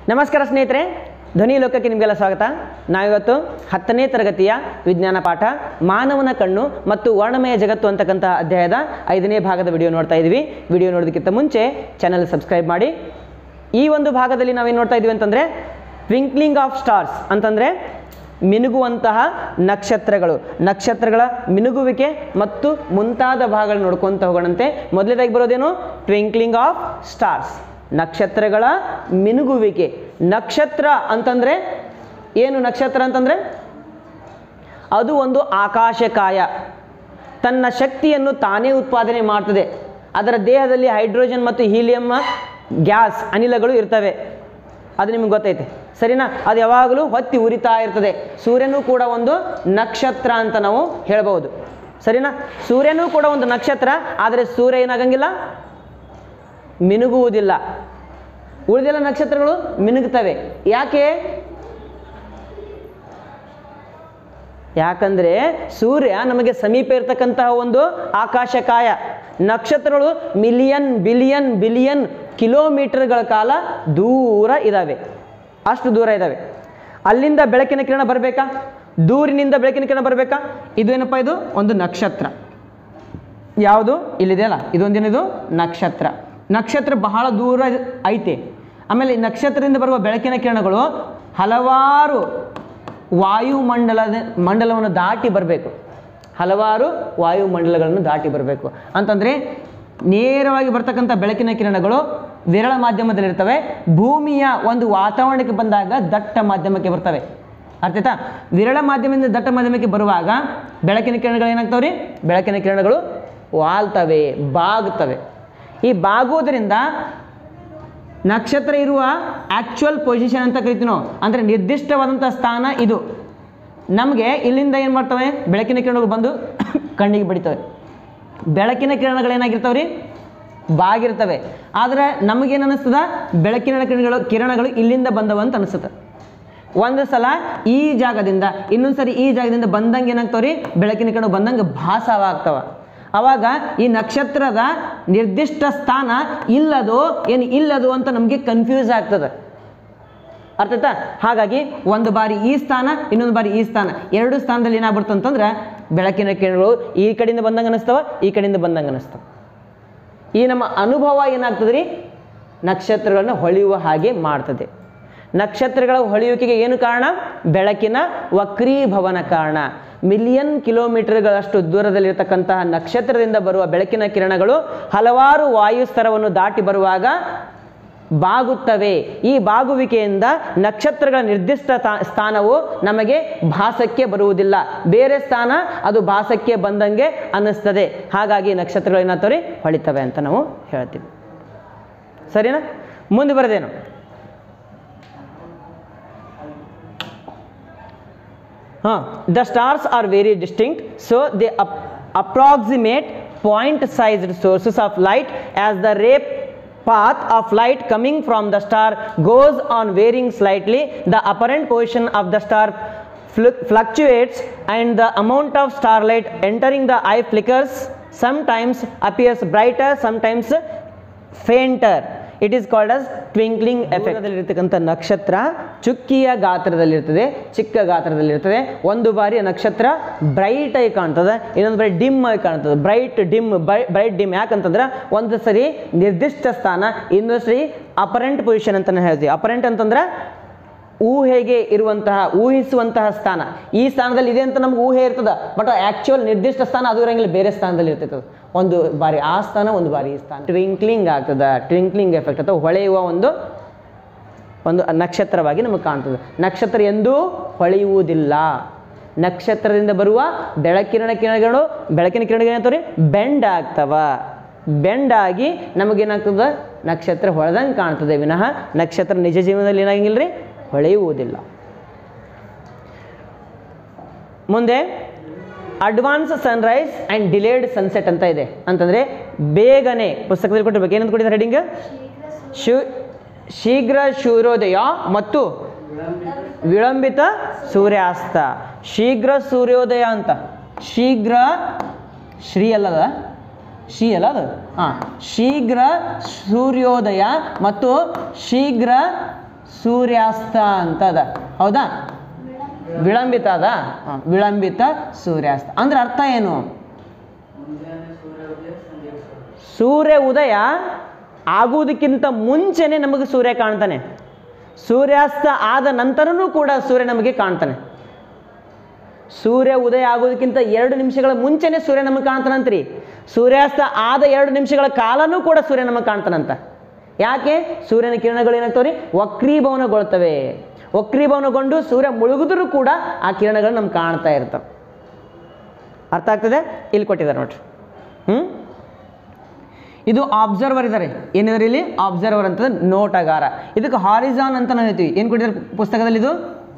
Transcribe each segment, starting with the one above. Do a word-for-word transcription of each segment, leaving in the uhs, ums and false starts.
ನಮಸ್ಕಾರ ಸ್ನೇಹಿತರೆ, ಧ್ವನಿ ಲೋಕಕ್ಕೆ ನಿಮಗೆಲ್ಲ ಸ್ವಾಗತ. ನಾವಿವತ್ತು ಹತ್ತನೇ ತರಗತಿಯ ವಿಜ್ಞಾನ ಪಾಠ ಮಾನವನ ಕಣ್ಣು ಮತ್ತು ವರ್ಣಮಯ ಜಗತ್ತು ಅಂತಕ್ಕಂಥ ಅಧ್ಯಾಯದ ಐದನೇ ಭಾಗದ ವಿಡಿಯೋ ನೋಡ್ತಾ ಇದ್ದೀವಿ. ವಿಡಿಯೋ ನೋಡೋದಕ್ಕಿಂತ ಮುಂಚೆ ಚಾನಲ್ ಸಬ್ಸ್ಕ್ರೈಬ್ ಮಾಡಿ. ಈ ಒಂದು ಭಾಗದಲ್ಲಿ ನಾವೇನು ನೋಡ್ತಾ ಇದ್ದೀವಿ ಅಂತಂದರೆ ಟ್ವಿಂಕ್ಲಿಂಗ್ ಆಫ್ ಸ್ಟಾರ್ಸ್ ಅಂತಂದರೆ ಮಿನುಗುವಂತಹ ನಕ್ಷತ್ರಗಳು, ನಕ್ಷತ್ರಗಳ ಮಿನುಗುವಿಕೆ ಮತ್ತು ಮುಂತಾದ ಭಾಗಗಳು ನೋಡ್ಕೊತ ಹೋಗೋಣಂತೆ. ಮೊದಲನೇದಾಗಿ ಬರೋದೇನು? ಟ್ವಿಂಕ್ಲಿಂಗ್ ಆಫ್ ಸ್ಟಾರ್ಸ್, ನಕ್ಷತ್ರಗಳ ಮಿನುಗುವಿಕೆ. ನಕ್ಷತ್ರ ಅಂತಂದರೆ ಏನು? ನಕ್ಷತ್ರ ಅಂತಂದರೆ ಅದು ಒಂದು ಆಕಾಶಕಾಯ, ತನ್ನ ಶಕ್ತಿಯನ್ನು ತಾನೇ ಉತ್ಪಾದನೆ ಮಾಡ್ತದೆ. ಅದರ ದೇಹದಲ್ಲಿ ಹೈಡ್ರೋಜನ್ ಮತ್ತು ಹೀಲಿಯಂ ಗ್ಯಾಸ್ ಅನಿಲಗಳು ಇರ್ತವೆ, ಅದು ನಿಮ್ಗೆ ಗೊತ್ತೈತೆ ಸರಿನಾ? ಅದು ಯಾವಾಗಲೂ ಹೊತ್ತಿ ಉರಿತಾ ಇರ್ತದೆ. ಸೂರ್ಯನೂ ಕೂಡ ಒಂದು ನಕ್ಷತ್ರ ಅಂತ ನಾವು ಹೇಳ್ಬೋದು ಸರಿನಾ? ಸೂರ್ಯನೂ ಕೂಡ ಒಂದು ನಕ್ಷತ್ರ, ಆದರೆ ಸೂರ್ಯ ಏನಾಗಂಗಿಲ್ಲ, ಮಿನುಗುವುದಿಲ್ಲ. ಉಳಿದೆಲ್ಲ ನಕ್ಷತ್ರಗಳು ಮಿನುಗುತ್ತವೆ. ಯಾಕೆ? ಯಾಕಂದರೆ ಸೂರ್ಯ ನಮಗೆ ಸಮೀಪ ಇರತಕ್ಕಂತಹ ಒಂದು ಆಕಾಶಕಾಯ. ನಕ್ಷತ್ರಗಳು ಮಿಲಿಯನ್ ಬಿಲಿಯನ್ ಬಿಲಿಯನ್ ಕಿಲೋಮೀಟರ್ಗಳ ಕಾಲ ದೂರ ಇದ್ದಾವೆ, ಅಷ್ಟು ದೂರ ಇದ್ದಾವೆ. ಅಲ್ಲಿಂದ ಬೆಳಕಿನ ಕಿರಣ ಬರಬೇಕಾ? ದೂರಿನಿಂದ ಬೆಳಕಿನ ಕಿರಣ ಬರಬೇಕಾ? ಇದು ಏನಪ್ಪ? ಇದು ಒಂದು ನಕ್ಷತ್ರ. ಯಾವುದು? ಇಲ್ಲಿದೆಯಲ್ಲ, ಇದೊಂದೇನಿದು ನಕ್ಷತ್ರ. ನಕ್ಷತ್ರ ಬಹಳ ದೂರ ಐತೆ. ಆಮೇಲೆ ನಕ್ಷತ್ರದಿಂದ ಬರುವ ಬೆಳಕಿನ ಕಿರಣಗಳು ಹಲವಾರು ವಾಯುಮಂಡಲದ ಮಂಡಲವನ್ನು ದಾಟಿ ಬರಬೇಕು, ಹಲವಾರು ವಾಯುಮಂಡಲಗಳನ್ನು ದಾಟಿ ಬರಬೇಕು. ಅಂತಂದರೆ ನೇರವಾಗಿ ಬರ್ತಕ್ಕಂಥ ಬೆಳಕಿನ ಕಿರಣಗಳು ವಿರಳ ಮಾಧ್ಯಮದಲ್ಲಿರ್ತವೆ. ಭೂಮಿಯ ಒಂದು ವಾತಾವರಣಕ್ಕೆ ಬಂದಾಗ ದಟ್ಟ ಮಾಧ್ಯಮಕ್ಕೆ ಬರ್ತವೆ. ಅರ್ಥ ಆಯ್ತಾ? ವಿರಳ ಮಾಧ್ಯಮದಿಂದ ದಟ್ಟ ಮಾಧ್ಯಮಕ್ಕೆ ಬರುವಾಗ ಬೆಳಕಿನ ಕಿರಣಗಳು ಏನಾಗ್ತವೆ ರೀ? ಬೆಳಕಿನ ಕಿರಣಗಳು ವಾಲ್ತವೆ, ಬಾಗ್ತವೆ. ಈ ಬಾಗುವುದರಿಂದ ನಕ್ಷತ್ರ ಇರುವ ಆ್ಯಕ್ಚುಯಲ್ ಪೊಸಿಷನ್ ಅಂತ ಕರಿತೀವಿ ನಾವು, ಅಂದರೆ ನಿರ್ದಿಷ್ಟವಾದಂಥ ಸ್ಥಾನ ಇದು. ನಮಗೆ ಇಲ್ಲಿಂದ ಏನು ಮಾಡ್ತವೆ? ಬೆಳಕಿನ ಕಿರಣಗಳು ಬಂದು ಕಣ್ಣಿಗೆ ಬಡಿತವೆ. ಬೆಳಕಿನ ಕಿರಣಗಳೇನಾಗಿರ್ತವೆ ರೀ? ಬಾಗಿರ್ತವೆ. ಆದರೆ ನಮಗೇನು ಅನ್ನಿಸ್ತದ? ಬೆಳಕಿನ ಕಿರಣಗಳು ಕಿರಣಗಳು ಇಲ್ಲಿಂದ ಬಂದವಂತ ಅನಿಸುತ್ತೆ. ಒಂದು ಸಲ ಈ ಜಾಗದಿಂದ ಇನ್ನೊಂದು ಸರಿ ಈ ಜಾಗದಿಂದ ಬಂದಂಗೆ ಏನಾಗ್ತಾವೆ ರೀ? ಬೆಳಕಿನ ಕಿರಣ ಬಂದಂಗೆ ಭಾಸವಾಗ್ತವೆ. ಆವಾಗ ಈ ನಕ್ಷತ್ರದ ನಿರ್ದಿಷ್ಟ ಸ್ಥಾನ ಇಲ್ಲದು ಏನು ಇಲ್ಲದು ಅಂತ ನಮಗೆ ಕನ್ಫ್ಯೂಸ್ ಆಗ್ತದೆ. ಅರ್ಥ ಆಯ್ತಾ? ಹಾಗಾಗಿ ಒಂದು ಬಾರಿ ಈ ಸ್ಥಾನ, ಇನ್ನೊಂದು ಬಾರಿ ಈ ಸ್ಥಾನ, ಎರಡು ಸ್ಥಾನದಲ್ಲಿ ಏನಾಗ್ಬಿಡ್ತು ಅಂತಂದ್ರೆ ಬೆಳಕಿನ ಕಿರಣಗಳು ಈ ಕಡೆಯಿಂದ ಬಂದಂಗೆ ಅನ್ನಿಸ್ತವೆ, ಈ ಕಡೆಯಿಂದ ಬಂದಂಗೆ ಅನ್ನಿಸ್ತವೆ. ಈ ನಮ್ಮ ಅನುಭವ ಏನಾಗ್ತದೆ ರೀ? ನಕ್ಷತ್ರಗಳನ್ನು ಹೊಳೆಯುವ ಹಾಗೆ ಮಾಡ್ತದೆ. ನಕ್ಷತ್ರಗಳ ಹೊಳೆಯುವಿಕೆಗೆ ಏನು ಕಾರಣ? ಬೆಳಕಿನ ವಕ್ರೀಭವನ ಕಾರಣ. ಮಿಲಿಯನ್ ಕಿಲೋಮೀಟರ್ಗಳಷ್ಟು ದೂರದಲ್ಲಿರ್ತಕ್ಕಂತಹ ನಕ್ಷತ್ರದಿಂದ ಬರುವ ಬೆಳಕಿನ ಕಿರಣಗಳು ಹಲವಾರು ವಾಯುಸ್ತರವನ್ನು ದಾಟಿ ಬರುವಾಗ ಬಾಗುತ್ತವೆ. ಈ ಬಾಗುವಿಕೆಯಿಂದ ನಕ್ಷತ್ರಗಳ ನಿರ್ದಿಷ್ಟ ಸ್ಥಾನವು ನಮಗೆ ಭಾಸಕ್ಕೆ ಬರುವುದಿಲ್ಲ, ಬೇರೆ ಸ್ಥಾನ ಅದು ಭಾಸಕ್ಕೆ ಬಂದಂಗೆ ಅನ್ನಿಸ್ತದೆ. ಹಾಗಾಗಿ ನಕ್ಷತ್ರಗಳು ಏನಾಗ್ತವೆ? ಹೊಳಿತವೆ ಅಂತ ನಾವು ಹೇಳ್ತೀವಿ. ಸರಿನಾ? ಮುಂದೆ ಬರೋದೇನು? ಹಾಂ, the stars are very distinct, so they approximate point sized sources of light as the ray path of light coming from the star goes on varying slightly. The apparent position of the star fluctuates and the amount of starlight entering the eye flickers, sometimes appears brighter, sometimes fainter. It is called as twinkling effect. ದಲ್ಲಿರ್ತಕ್ಕಂಥ ನಕ್ಷತ್ರ ಚುಕ್ಕಿಯ ಗಾತ್ರದಲ್ಲಿರ್ತದೆ, ಚಿಕ್ಕ ಗಾತ್ರದಲ್ಲಿರ್ತದೆ. ಒಂದು ಬಾರಿ ನಕ್ಷತ್ರ bright ಆಗಿ ಕಾಣ್ತದೆ, ಇನ್ನೊಂದು ಬಾರಿ ಡಿಮ್ ಆಗಿ ಕಾಣ್ತದೆ. ಬ್ರೈಟ್ ಡಿಮ್ ಬ್ರೈಟ್ ಡಿಮ್ ಯಾಕಂತಂದ್ರೆ ಒಂದು ಸರಿ ನಿರ್ದಿಷ್ಟ ಸ್ಥಾನ, ಇನ್ನೊಂದು ಸರಿ ಅಪರೆಂಟ್ ಪೊಸಿಷನ್ ಅಂತ ಹೇಳ್ತೀವಿ. ಅಪರೆಂಟ್ ಅಂತಂದ್ರೆ ಊಹೆಗೆ ಇರುವಂತಹ, ಊಹಿಸುವಂತಹ ಸ್ಥಾನ. ಈ ಸ್ಥಾನದಲ್ಲಿ ಇದೆ ಅಂತ ನಮ್ಗೆ ಊಹೆ ಇರ್ತದೆ, ಬಟ್ ಆ್ಯಕ್ಚುಯಲ್ ನಿರ್ದಿಷ್ಟ ಸ್ಥಾನ ಅದು ಇರಂಗಿಲ್ಲ, ಬೇರೆ ಸ್ಥಾನದಲ್ಲಿ ಇರ್ತೈತೆ. ಒಂದು ಬಾರಿ ಆ ಸ್ಥಾನ, ಒಂದು ಬಾರಿ ಈ ಸ್ಥಾನ. ಟ್ವಿಂಕ್ಲಿಂಗ್ ಆಗ್ತದೆ, ಟ್ವಿಂಕ್ಲಿಂಗ್ ಎಫೆಕ್ಟ್ ಅಥವಾ ಹೊಳೆಯುವ ಒಂದು ಒಂದು ನಕ್ಷತ್ರವಾಗಿ ನಮಗೆ ಕಾಣ್ತದೆ. ನಕ್ಷತ್ರ ಎಂದೂ ಹೊಳೆಯುವುದಿಲ್ಲ. ನಕ್ಷತ್ರದಿಂದ ಬರುವ ಬೆಳಕಿನ ಕಿರಣಗಳು ಬೆಳಕಿನ ಕಿರಣಗಳು ಏನಾಗ್ತವೆ? ಬೆಂಡ್ ಆಗ್ತವ. ಬೆಂಡ್ ಆಗಿ ನಮಗೇನಾಗ್ತದೆ? ನಕ್ಷತ್ರ ಹೊಳೆದಂಗೆ ಕಾಣ್ತದೆ ವಿನಃ ನಕ್ಷತ್ರ ನಿಜ ಜೀವನದಲ್ಲಿ ಏನಾಗಿಲ್ಲ ರೀ? ಹೊಳೆಯುವುದಿಲ್ಲ. ಮುಂದೆ advance sunrise and delayed sunset ಅಂತ ಇದೆ. ಅಂತಂದರೆ ಬೇಗನೆ, ಪುಸ್ತಕದಲ್ಲಿ ಕೊಟ್ಟಿರ್ಬೇಕು, ಏನಂತ ಕೊಟ್ಟಿದ್ದಾರೆ ಹೆಡಿಂಗ್? ಶು ಶೀಘ್ರ ಸೂರ್ಯೋದಯ ಮತ್ತು ವಿಳಂಬಿತ ಸೂರ್ಯಾಸ್ತ. ಶೀಘ್ರ ಸೂರ್ಯೋದಯ ಅಂತ, ಶೀಘ್ರ ಶ್ರೀ ಅಲ್ಲದ ಶಿ ಅಲ್ಲ ಅದು, ಹಾಂ, ಶೀಘ್ರ ಸೂರ್ಯೋದಯ ಮತ್ತು ಶೀಘ್ರ ಸೂರ್ಯಾಸ್ತ ಅಂತ ಅದ, ಹೌದಾ? ವಿಳಂಬಿತ ಅದ, ವಿಳಂಬಿತ ಸೂರ್ಯಾಸ್ತ ಅಂದ್ರೆ ಅರ್ಥ ಏನು? ಸೂರ್ಯ ಉದಯ ಆಗುವುದಕ್ಕಿಂತ ಮುಂಚೆನೆ ನಮಗೆ ಸೂರ್ಯ ಕಾಣ್ತಾನೆ, ಸೂರ್ಯಾಸ್ತ ಆದ ನಂತರನೂ ಕೂಡ ಸೂರ್ಯ ನಮಗೆ ಕಾಣ್ತಾನೆ. ಸೂರ್ಯ ಉದಯ ಆಗೋದಕ್ಕಿಂತ ಎರಡು ನಿಮಿಷಗಳ ಮುಂಚೆನೆ ಸೂರ್ಯ ನಮಗೆ ಕಾಣ್ತಾನಂತ್ರಿ. ಸೂರ್ಯಾಸ್ತ ಆದ ಎರಡು ನಿಮಿಷಗಳ ಕಾಲನೂ ಕೂಡ ಸೂರ್ಯ ನಮಗೆ ಕಾಣ್ತಾನಂತ. ಯಾಕೆ? ಸೂರ್ಯನ ಕಿರಣಗಳು ಏನಾಗ್ತವೆ ರೀ? ವಕ್ರೀಭವನಗೊಳ್ತವೆ. ವಕ್ರೀಭವನಗೊಂಡು ಸೂರ್ಯ ಮುಳುಗಿದ್ರೂ ಕೂಡ ಆ ಕಿರಣಗಳು ನಮ್ಗೆ ಕಾಣ್ತಾ ಇರ್ತವೆ. ಅರ್ಥ ಆಗ್ತದೆ? ಇಲ್ಲಿ ಕೊಟ್ಟಿದ್ದಾರೆ ನೋಡ್ರಿ. ಹ್ಞೂ ಇದು ಆಬ್ಸರ್ವರ್ ಇದ್ದಾರೆ. ಏನಿದ್ದಾರೆ ಇಲ್ಲಿ? ಆಬ್ಸರ್ವರ್ ಅಂತ, ನೋಟಗಾರ. ಇದಕ್ಕೆ ಹಾರಿಜಾನ್ ಅಂತ ನಾವು ಹೇಳ್ತೀವಿ. ಏನು ಕೊಟ್ಟಿದ್ದಾರೆ ಪುಸ್ತಕದಲ್ಲಿ? ಇದು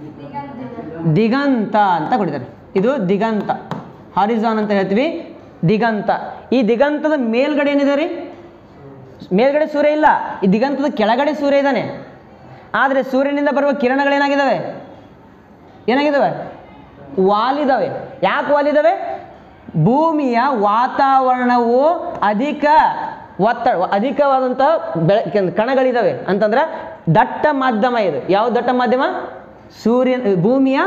ದಿಗಂತ ಅಂತ ಕೊಟ್ಟಿದ್ದಾರೆ. ಇದು ದಿಗಂತ, ಹಾರಿಜಾನ್ ಅಂತ ಹೇಳ್ತೀವಿ, ದಿಗಂತ. ಈ ದಿಗಂತದ ಮೇಲ್ಗಡೆ ಏನಿದೆ ರೀ? ಮೇಲ್ಗಡೆ ಸೂರ್ಯ ಇಲ್ಲ, ಈ ದಿಗಂತದ ಕೆಳಗಡೆ ಸೂರ್ಯ ಇದ್ದಾನೆ. ಆದರೆ ಸೂರ್ಯನಿಂದ ಬರುವ ಕಿರಣಗಳೇನಾಗಿದ್ದಾವೆ? ಏನಾಗಿದ್ದಾವೆ? ವಾಲಿದ್ದಾವೆ. ಯಾಕೆ ವಾಲಿದ್ದಾವೆ? ಭೂಮಿಯ ವಾತಾವರಣವು ಅಧಿಕ ಒತ್ತಡ, ಅಧಿಕವಾದಂಥ ಬೆಳ ಕಣಗಳಿದ್ದಾವೆ ಅಂತಂದ್ರೆ ದಟ್ಟ ಮಾಧ್ಯಮ ಇದು. ಯಾವ ದಟ್ಟ ಮಾಧ್ಯಮ? ಸೂರ್ಯ ಭೂಮಿಯ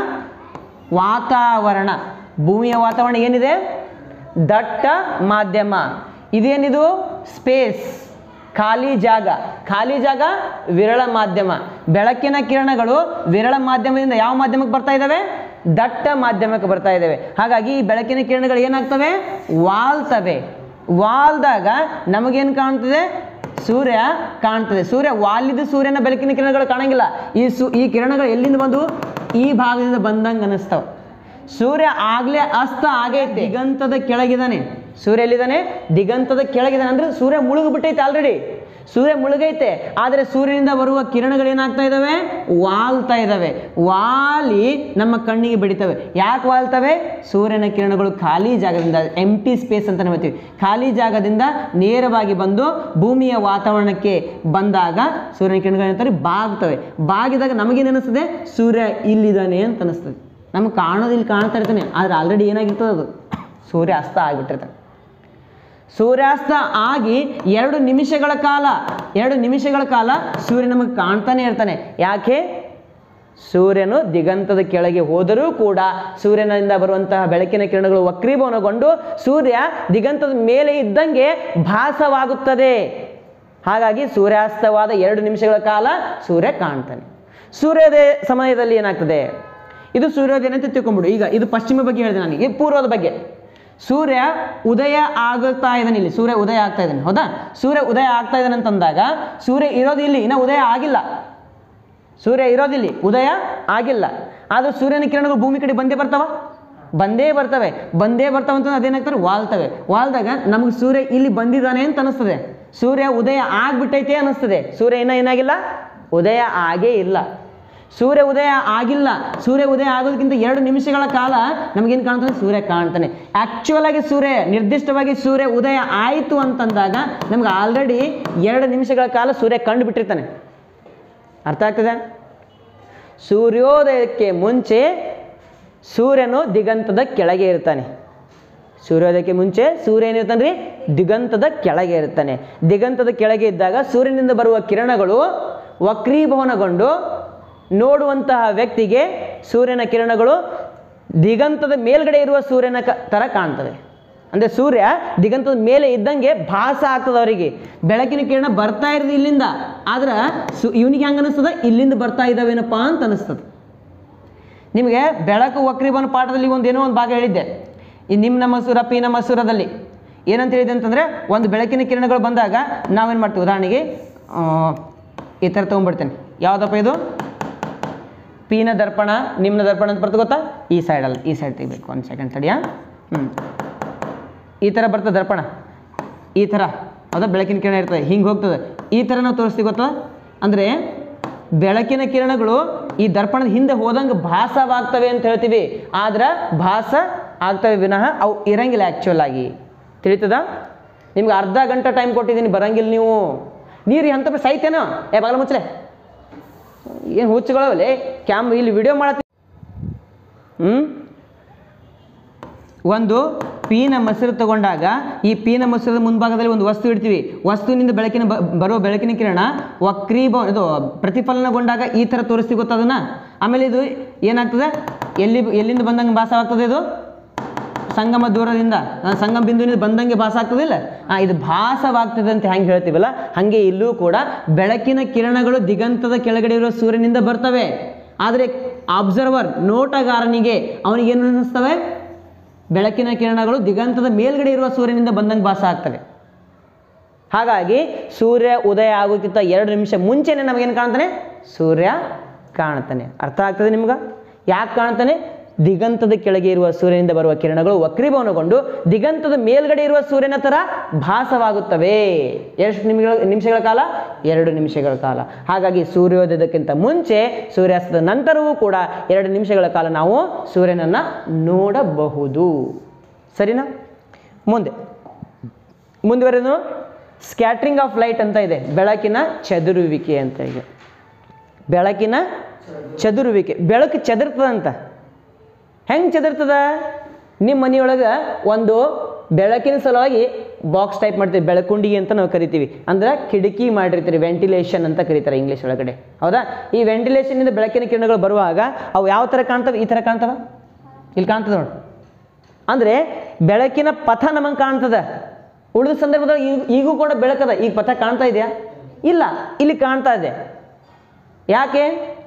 ವಾತಾವರಣ. ಭೂಮಿಯ ವಾತಾವರಣ ಏನಿದೆ? ದಟ್ಟ ಮಾಧ್ಯಮ. ಇದೇನಿದು? ಸ್ಪೇಸ್, ಖಾಲಿ ಜಾಗ. ಖಾಲಿ ಜಾಗ ವಿರಳ ಮಾಧ್ಯಮ. ಬೆಳಕಿನ ಕಿರಣಗಳು ವಿರಳ ಮಾಧ್ಯಮದಿಂದ ಯಾವ ಮಾಧ್ಯಮಕ್ಕೆ ಬರ್ತಾ ಇದ್ದಾವೆ? ದಟ್ಟ ಮಾಧ್ಯಮಕ್ಕೆ ಬರ್ತಾ ಇದ್ದಾವೆ. ಹಾಗಾಗಿ ಈ ಬೆಳಕಿನ ಕಿರಣಗಳು ಏನಾಗ್ತವೆ? ವಾಲ್ತವೆ. ವಾಲ್ದಾಗ ನಮಗೇನು ಕಾಣ್ತದೆ? ಸೂರ್ಯ ಕಾಣ್ತದೆ. ಸೂರ್ಯ ವಾಲಿದ ಸೂರ್ಯನ ಬೆಳಕಿನ ಕಿರಣಗಳು ಕಾಣಂಗಿಲ್ಲ. ಈ ಸು ಈ ಕಿರಣಗಳು ಎಲ್ಲಿಂದ ಬಂದು? ಈ ಭಾಗದಿಂದ ಬಂದಂಗೆ ಅನಿಸ್ತಾವೆ. ಸೂರ್ಯ ಆಗ್ಲೇ ಅಸ್ತ ಆಗೈತೆ, ದಿಗಂತದ ಕೆಳಗಿದ್ದಾನೆ. ಸೂರ್ಯ ಎಲ್ಲಿದ್ದಾನೆ? ದಿಗಂತದ ಕೆಳಗಿದ್ದಾನೆ. ಅಂದ್ರೆ ಸೂರ್ಯ ಮುಳುಗಿಬಿಟ್ಟೈತೆ ಆಲ್ರೆಡಿ. ಸೂರ್ಯ ಮುಳುಗೈತೆ, ಆದರೆ ಸೂರ್ಯನಿಂದ ಬರುವ ಕಿರಣಗಳು ಏನಾಗ್ತಾ ಇದ್ದಾವೆ? ವಾಲ್ತಾ ಇದ್ದಾವೆ. ವಾಲಿ ನಮ್ಮ ಕಣ್ಣಿಗೆ ಬಿಡಿತವೆ. ಯಾಕೆ ವಾಲ್ತವೆ? ಸೂರ್ಯನ ಕಿರಣಗಳು ಖಾಲಿ ಜಾಗದಿಂದ, ಎಂಟಿ ಸ್ಪೇಸ್ ಅಂತ ನಾವು ಹೇಳ್ತೀವಿ, ಖಾಲಿ ಜಾಗದಿಂದ ನೇರವಾಗಿ ಬಂದು ಭೂಮಿಯ ವಾತಾವರಣಕ್ಕೆ ಬಂದಾಗ ಸೂರ್ಯನ ಕಿರಣಗಳು ಏನಂತಾರೆ? ಬಾಗ್ತವೆ. ಬಾಗಿದಾಗ ನಮಗೇನು ಅನಿಸ್ತದೆ? ಸೂರ್ಯ ಇಲ್ಲಿದ್ದಾನೆ ಅಂತ ಅನಿಸ್ತದೆ. ನಮ್ಗೆ ಕಾಣೋದು ಇಲ್ಲಿ ಕಾಣ್ತಾ ಇರ್ತಾನೆ, ಆದರೆ ಆಲ್ರೆಡಿ ಏನಾಗಿರ್ತದೆ? ಅದು ಸೂರ್ಯ ಅಸ್ತ ಆಗಿಬಿಟ್ಟಿರ್ತಾನೆ. ಸೂರ್ಯಾಸ್ತ ಆಗಿ ಎರಡು ನಿಮಿಷಗಳ ಕಾಲ ಎರಡು ನಿಮಿಷಗಳ ಕಾಲ ಸೂರ್ಯ ನಮಗೆ ಕಾಣ್ತಾನೆ ಇರ್ತಾನೆ. ಯಾಕೆ? ಸೂರ್ಯನು ದಿಗಂತದ ಕೆಳಗೆ ಹೋದರೂ ಕೂಡ ಸೂರ್ಯನಿಂದ ಬರುವಂತಹ ಬೆಳಕಿನ ಕಿರಣಗಳು ವಕ್ರೀಭವನಗೊಂಡು ಸೂರ್ಯ ದಿಗಂತದ ಮೇಲೆ ಇದ್ದಂಗೆ ಭಾಸವಾಗುತ್ತದೆ. ಹಾಗಾಗಿ ಸೂರ್ಯಾಸ್ತವಾದ ಎರಡು ನಿಮಿಷಗಳ ಕಾಲ ಸೂರ್ಯ ಕಾಣ್ತಾನೆ. ಸೂರ್ಯೋದಯ ಸಮಯದಲ್ಲಿ ಏನಾಗ್ತದೆ? ಇದು ಸೂರ್ಯೋದಯ ಅಂತ ತಿಳ್ಕೊಂಬಿಡು. ಈಗ ಇದು ಪಶ್ಚಿಮ ಬಗ್ಗೆ ಹೇಳಿದೆ ನನಗೆ, ಪೂರ್ವದ ಬಗ್ಗೆ. ಸೂರ್ಯ ಉದಯ ಆಗುತ್ತಾ ಇದ್ದಾನೆ. ಇಲ್ಲಿ ಸೂರ್ಯ ಉದಯ ಆಗ್ತಾ ಇದ್ದಾನೆ, ಹೌದಾ? ಸೂರ್ಯ ಉದಯ ಆಗ್ತಾ ಇದ್ದಾನೆ ಅಂತಂದಾಗ ಸೂರ್ಯ ಇರೋದು ಇಲ್ಲಿ, ಇನ್ನು ಉದಯ ಆಗಿಲ್ಲ. ಸೂರ್ಯ ಇರೋದಿಲ್ಲಿ, ಉದಯ ಆಗಿಲ್ಲ. ಆದರೂ ಸೂರ್ಯನ ಕಿರಣಗಳು ಭೂಮಿ ಕಡೆ ಬಂದೇ ಬರ್ತಾವ? ಬಂದೇ ಬರ್ತವೆ. ಬಂದೇ ಬರ್ತಾವ ಅಂತಂದ್ರೆ ಅದೇನಾಗ್ತಾರೆ? ವಾಲ್ತವೆ. ವಾಲ್ದಾಗ ನಮಗೆ ಸೂರ್ಯ ಇಲ್ಲಿ ಬಂದಿದ್ದಾನೆ ಅಂತ ಅನಿಸ್ತದೆ. ಸೂರ್ಯ ಉದಯ ಆಗ್ಬಿಟ್ಟೈತೆ ಅನಿಸ್ತದೆ. ಸೂರ್ಯ ಇನ್ನೂ ಏನಾಗಿಲ್ಲ? ಉದಯ ಆಗೇ ಇಲ್ಲ. ಸೂರ್ಯ ಉದಯ ಆಗಿಲ್ಲ. ಸೂರ್ಯ ಉದಯ ಆಗೋದಕ್ಕಿಂತ ಎರಡು ನಿಮಿಷಗಳ ಕಾಲ ನಮಗೇನು ಕಾಣ್ತಾನೆ? ಸೂರ್ಯ ಕಾಣ್ತಾನೆ. ಆ್ಯಕ್ಚುಯಲ್ ಆಗಿ ಸೂರ್ಯ, ನಿರ್ದಿಷ್ಟವಾಗಿ ಸೂರ್ಯ ಉದಯ ಆಯಿತು ಅಂತಂದಾಗ ನಮ್ಗೆ ಆಲ್ರೆಡಿ ಎರಡು ನಿಮಿಷಗಳ ಕಾಲ ಸೂರ್ಯ ಕಂಡು ಬಿಟ್ಟಿರ್ತಾನೆ. ಅರ್ಥ ಆಗ್ತದೆ? ಸೂರ್ಯೋದಯಕ್ಕೆ ಮುಂಚೆ ಸೂರ್ಯನು ದಿಗಂತದ ಕೆಳಗೆ ಇರ್ತಾನೆ. ಸೂರ್ಯೋದಯಕ್ಕೆ ಮುಂಚೆ ಸೂರ್ಯ ಏನಿರ್ತಾನೆ ರೀ? ದಿಗಂತದ ಕೆಳಗೆ ಇರ್ತಾನೆ. ದಿಗಂತದ ಕೆಳಗೆ ಇದ್ದಾಗ ಸೂರ್ಯನಿಂದ ಬರುವ ಕಿರಣಗಳು ವಕ್ರೀಭವನಗೊಂಡು ನೋಡುವಂತಹ ವ್ಯಕ್ತಿಗೆ ಸೂರ್ಯನ ಕಿರಣಗಳು ದಿಗಂತದ ಮೇಲ್ಗಡೆ ಇರುವ ಸೂರ್ಯನ ಕ ಥರ ಕಾಣ್ತವೆ. ಅಂದರೆ ಸೂರ್ಯ ದಿಗಂತದ ಮೇಲೆ ಇದ್ದಂಗೆ ಭಾಸ ಆಗ್ತದೆ ಅವರಿಗೆ. ಬೆಳಕಿನ ಕಿರಣ ಬರ್ತಾ ಇರೋದು ಇಲ್ಲಿಂದ, ಆದ್ರೆ ಸು ಇವನಿಗೆ ಹೆಂಗೆ ಅನಿಸ್ತದೆ? ಇಲ್ಲಿಂದ ಬರ್ತಾ ಇದ್ದಾವೇನಪ್ಪ ಅಂತ ಅನಿಸ್ತದೆ. ನಿಮಗೆ ಬೆಳಕು ವಕ್ರೀಭವನ ಪಾಠದಲ್ಲಿ ಒಂದು ಏನೋ ಒಂದು ಭಾಗ ಹೇಳಿದ್ದೆ. ಈ ನಿಮ್ಮ ಮಸೂರ ಪೀನ ಮಸೂರದಲ್ಲಿ ಏನಂತ ಹೇಳಿದೆ ಅಂತಂದರೆ, ಒಂದು ಬೆಳಕಿನ ಕಿರಣಗಳು ಬಂದಾಗ ನಾವೇನು ಮಾಡ್ತೀವಿ? ಉದಾಹರಣೆಗೆ ಈ ಥರ ತೊಗೊಂಡ್ಬಿಡ್ತೇನೆ. ಯಾವುದಪ್ಪ ಇದು? ಪೀನ ದರ್ಪಣ, ನಿಮ್ನ ದರ್ಪಣ ಅಂತ ಬರ್ತದೆ ಗೊತ್ತಾ? ಈ ಸೈಡಲ್ಲಿ, ಈ ಸೈಡ್ ತೆಗಿಬೇಕು. ಒಂದು ಸೆಕೆಂಡ್ ತಡಿಯಾ. ಹ್ಞೂ ಈ ಥರ ಬರ್ತದೆ ದರ್ಪಣ, ಈ ಥರ, ಹೌದಾ? ಬೆಳಕಿನ ಕಿರಣ ಇರ್ತದೆ, ಹಿಂಗೆ ಹೋಗ್ತದೆ. ಈ ಥರ ನಾವು ತೋರಿಸ್ತೀವಿ ಗೊತ್ತಾ? ಅಂದರೆ ಬೆಳಕಿನ ಕಿರಣಗಳು ಈ ದರ್ಪಣದ ಹಿಂದೆ ಹೋದಂಗೆ ಭಾಸವಾಗ್ತವೆ ಅಂತ ಹೇಳ್ತೀವಿ. ಆದ್ರೆ ಭಾಸ ಆಗ್ತವೆ ವಿನಃ ಅವು ಇರಂಗಿಲ್ಲ ಆ್ಯಕ್ಚುಯಲ್ ಆಗಿ. ತಿಳಿತದ? ನಿಮ್ಗೆ ಅರ್ಧ ಗಂಟೆ ಟೈಮ್ ಕೊಟ್ಟಿದ್ದೀನಿ, ಬರಂಗಿಲ್ಲ ನೀವು. ನೀರು ಎಂಥ ಸೈತೇನೋ? ಏ ಬಾಗಲ ಮುಚ್ಚಲೆ, ಏನು ಹುಚ್ಚುಗಳವಲ್ಲೇ ಕ್ಯಾಮ್ ಇಲ್ಲಿ ವಿಡಿಯೋ ಮಾಡತ್ತಿ. ಹ್ಞೂ ಒಂದು ಪೀನ ಮೊಸರು ತಗೊಂಡಾಗ ಈ ಪೀನ ಮೊಸರದ ಮುಂಭಾಗದಲ್ಲಿ ಒಂದು ವಸ್ತು ಇಡ್ತೀವಿ. ವಸ್ತುವಿನಿಂದ ಬೆಳಕಿನ ಬರುವ ಬೆಳಕಿನ ಕಿರಣ ವಕ್ರೀಭವ ಇದು ಪ್ರತಿಫಲನಗೊಂಡಾಗ ಈ ಥರ ತೋರಿಸ್ತೀವಿ ಗೊತ್ತಾ ಅದನ್ನು. ಆಮೇಲೆ ಇದು ಏನಾಗ್ತದೆ, ಎಲ್ಲಿ ಎಲ್ಲಿಂದ ಬಂದಂಗೆ ಭಾಸವಾಗ್ತದೆ, ಇದು ಸಂಗಮ ದೂರದಿಂದ ಸಂಗಮ ಬಿಂದುವಿನಿಂದ ಬಂದಂಗೆ ಭಾಸ ಆಗ್ತದಿಲ್ಲ. ಆ ಇದು ಭಾಸವಾಗ್ತದೆ ಅಂತ ಹೆಂಗೆ ಹೇಳ್ತೀವಲ್ಲ, ಹಾಗೆ ಇಲ್ಲೂ ಕೂಡ ಬೆಳಕಿನ ಕಿರಣಗಳು ದಿಗಂತದ ಕೆಳಗಡೆ ಇರುವ ಸೂರ್ಯನಿಂದ ಬರ್ತವೆ. ಆದರೆ ಅಬ್ಸರ್ವರ್ ನೋಟಗಾರನಿಗೆ ಅವನಿಗೇನು ಅನ್ನಿಸ್ತವೆ, ಬೆಳಕಿನ ಕಿರಣಗಳು ದಿಗಂತದ ಮೇಲ್ಗಡೆ ಇರುವ ಸೂರ್ಯನಿಂದ ಬಂದಂಗೆ ಭಾಸ ಆಗ್ತವೆ. ಹಾಗಾಗಿ ಸೂರ್ಯ ಉದಯ ಆಗೋಕ್ಕಿಂತ ಎರಡು ನಿಮಿಷ ಮುಂಚೆನೇ ನಮಗೇನು ಕಾಣ್ತಾನೆ, ಸೂರ್ಯ ಕಾಣ್ತಾನೆ. ಅರ್ಥ ಆಗ್ತದೆ ನಿಮ್ಗೆ? ಯಾಕೆ ಕಾಣ್ತಾನೆ? ದಿಗಂತದ ಕೆಳಗೆ ಇರುವ ಸೂರ್ಯನಿಂದ ಬರುವ ಕಿರಣಗಳು ವಕ್ರೀಭವನಗೊಂಡು ದಿಗಂತದ ಮೇಲ್ಗಡೆ ಇರುವ ಸೂರ್ಯನ ಥರ ಭಾಸವಾಗುತ್ತವೆ. ಎಷ್ಟು ನಿಮಿಷಗಳ ನಿಮಿಷಗಳ ಕಾಲ? ಎರಡು ನಿಮಿಷಗಳ ಕಾಲ. ಹಾಗಾಗಿ ಸೂರ್ಯೋದಯಕ್ಕಿಂತ ಮುಂಚೆ, ಸೂರ್ಯಾಸ್ತದ ನಂತರವೂ ಕೂಡ ಎರಡು ನಿಮಿಷಗಳ ಕಾಲ ನಾವು ಸೂರ್ಯನನ್ನು ನೋಡಬಹುದು. ಸರಿನಾ? ಮುಂದೆ ಮುಂದುವರೆದು ಸ್ಕ್ಯಾಟ್ರಿಂಗ್ ಆಫ್ ಲೈಟ್ ಅಂತ ಇದೆ, ಬೆಳಕಿನ ಚದುರುವಿಕೆ ಅಂತ ಇದೆ. ಬೆಳಕಿನ ಚದುರುವಿಕೆ, ಬೆಳಕು ಚದುರ್ತದಂತ. ಹೆಂಗೆ ಚದುರ್ತದ? ನಿಮ್ಮ ಮನೆಯೊಳಗೆ ಒಂದು ಬೆಳಕಿನ ಸಲುವಾಗಿ ಬಾಕ್ಸ್ ಟೈಪ್ ಮಾಡ್ತೀವಿ, ಬೆಳಕುಂಡಿಗೆ ಅಂತ ನಾವು ಕರಿತೀವಿ. ಅಂದ್ರೆ ಕಿಟಕಿ ಮಾಡಿರ್ತೀರಿ, ವೆಂಟಿಲೇಷನ್ ಅಂತ ಕರೀತಾರೆ ಇಂಗ್ಲೀಷ್ ಒಳಗಡೆ, ಹೌದಾ? ಈ ವೆಂಟಿಲೇಷನ್ನಿಂದ ಬೆಳಕಿನ ಕಿರಣಗಳು ಬರುವಾಗ ಅವು ಯಾವ ಥರ ಕಾಣ್ತವೆ? ಈ ಥರ ಕಾಣ್ತವ, ಇಲ್ಲಿ ಕಾಣ್ತದೆ ನೋಡಿ. ಅಂದರೆ ಬೆಳಕಿನ ಪಥ ನಮಗೆ ಕಾಣ್ತದೆ. ಉಳಿದ ಸಂದರ್ಭದಲ್ಲಿ ಈಗ ಈಗೂ ಕೂಡ ಬೆಳಕದ, ಈಗ ಪಥ ಕಾಣ್ತಾ ಇದೆಯಾ? ಇಲ್ಲ, ಇಲ್ಲಿ ಕಾಣ್ತಾ ಇದೆ. ಯಾಕೆ?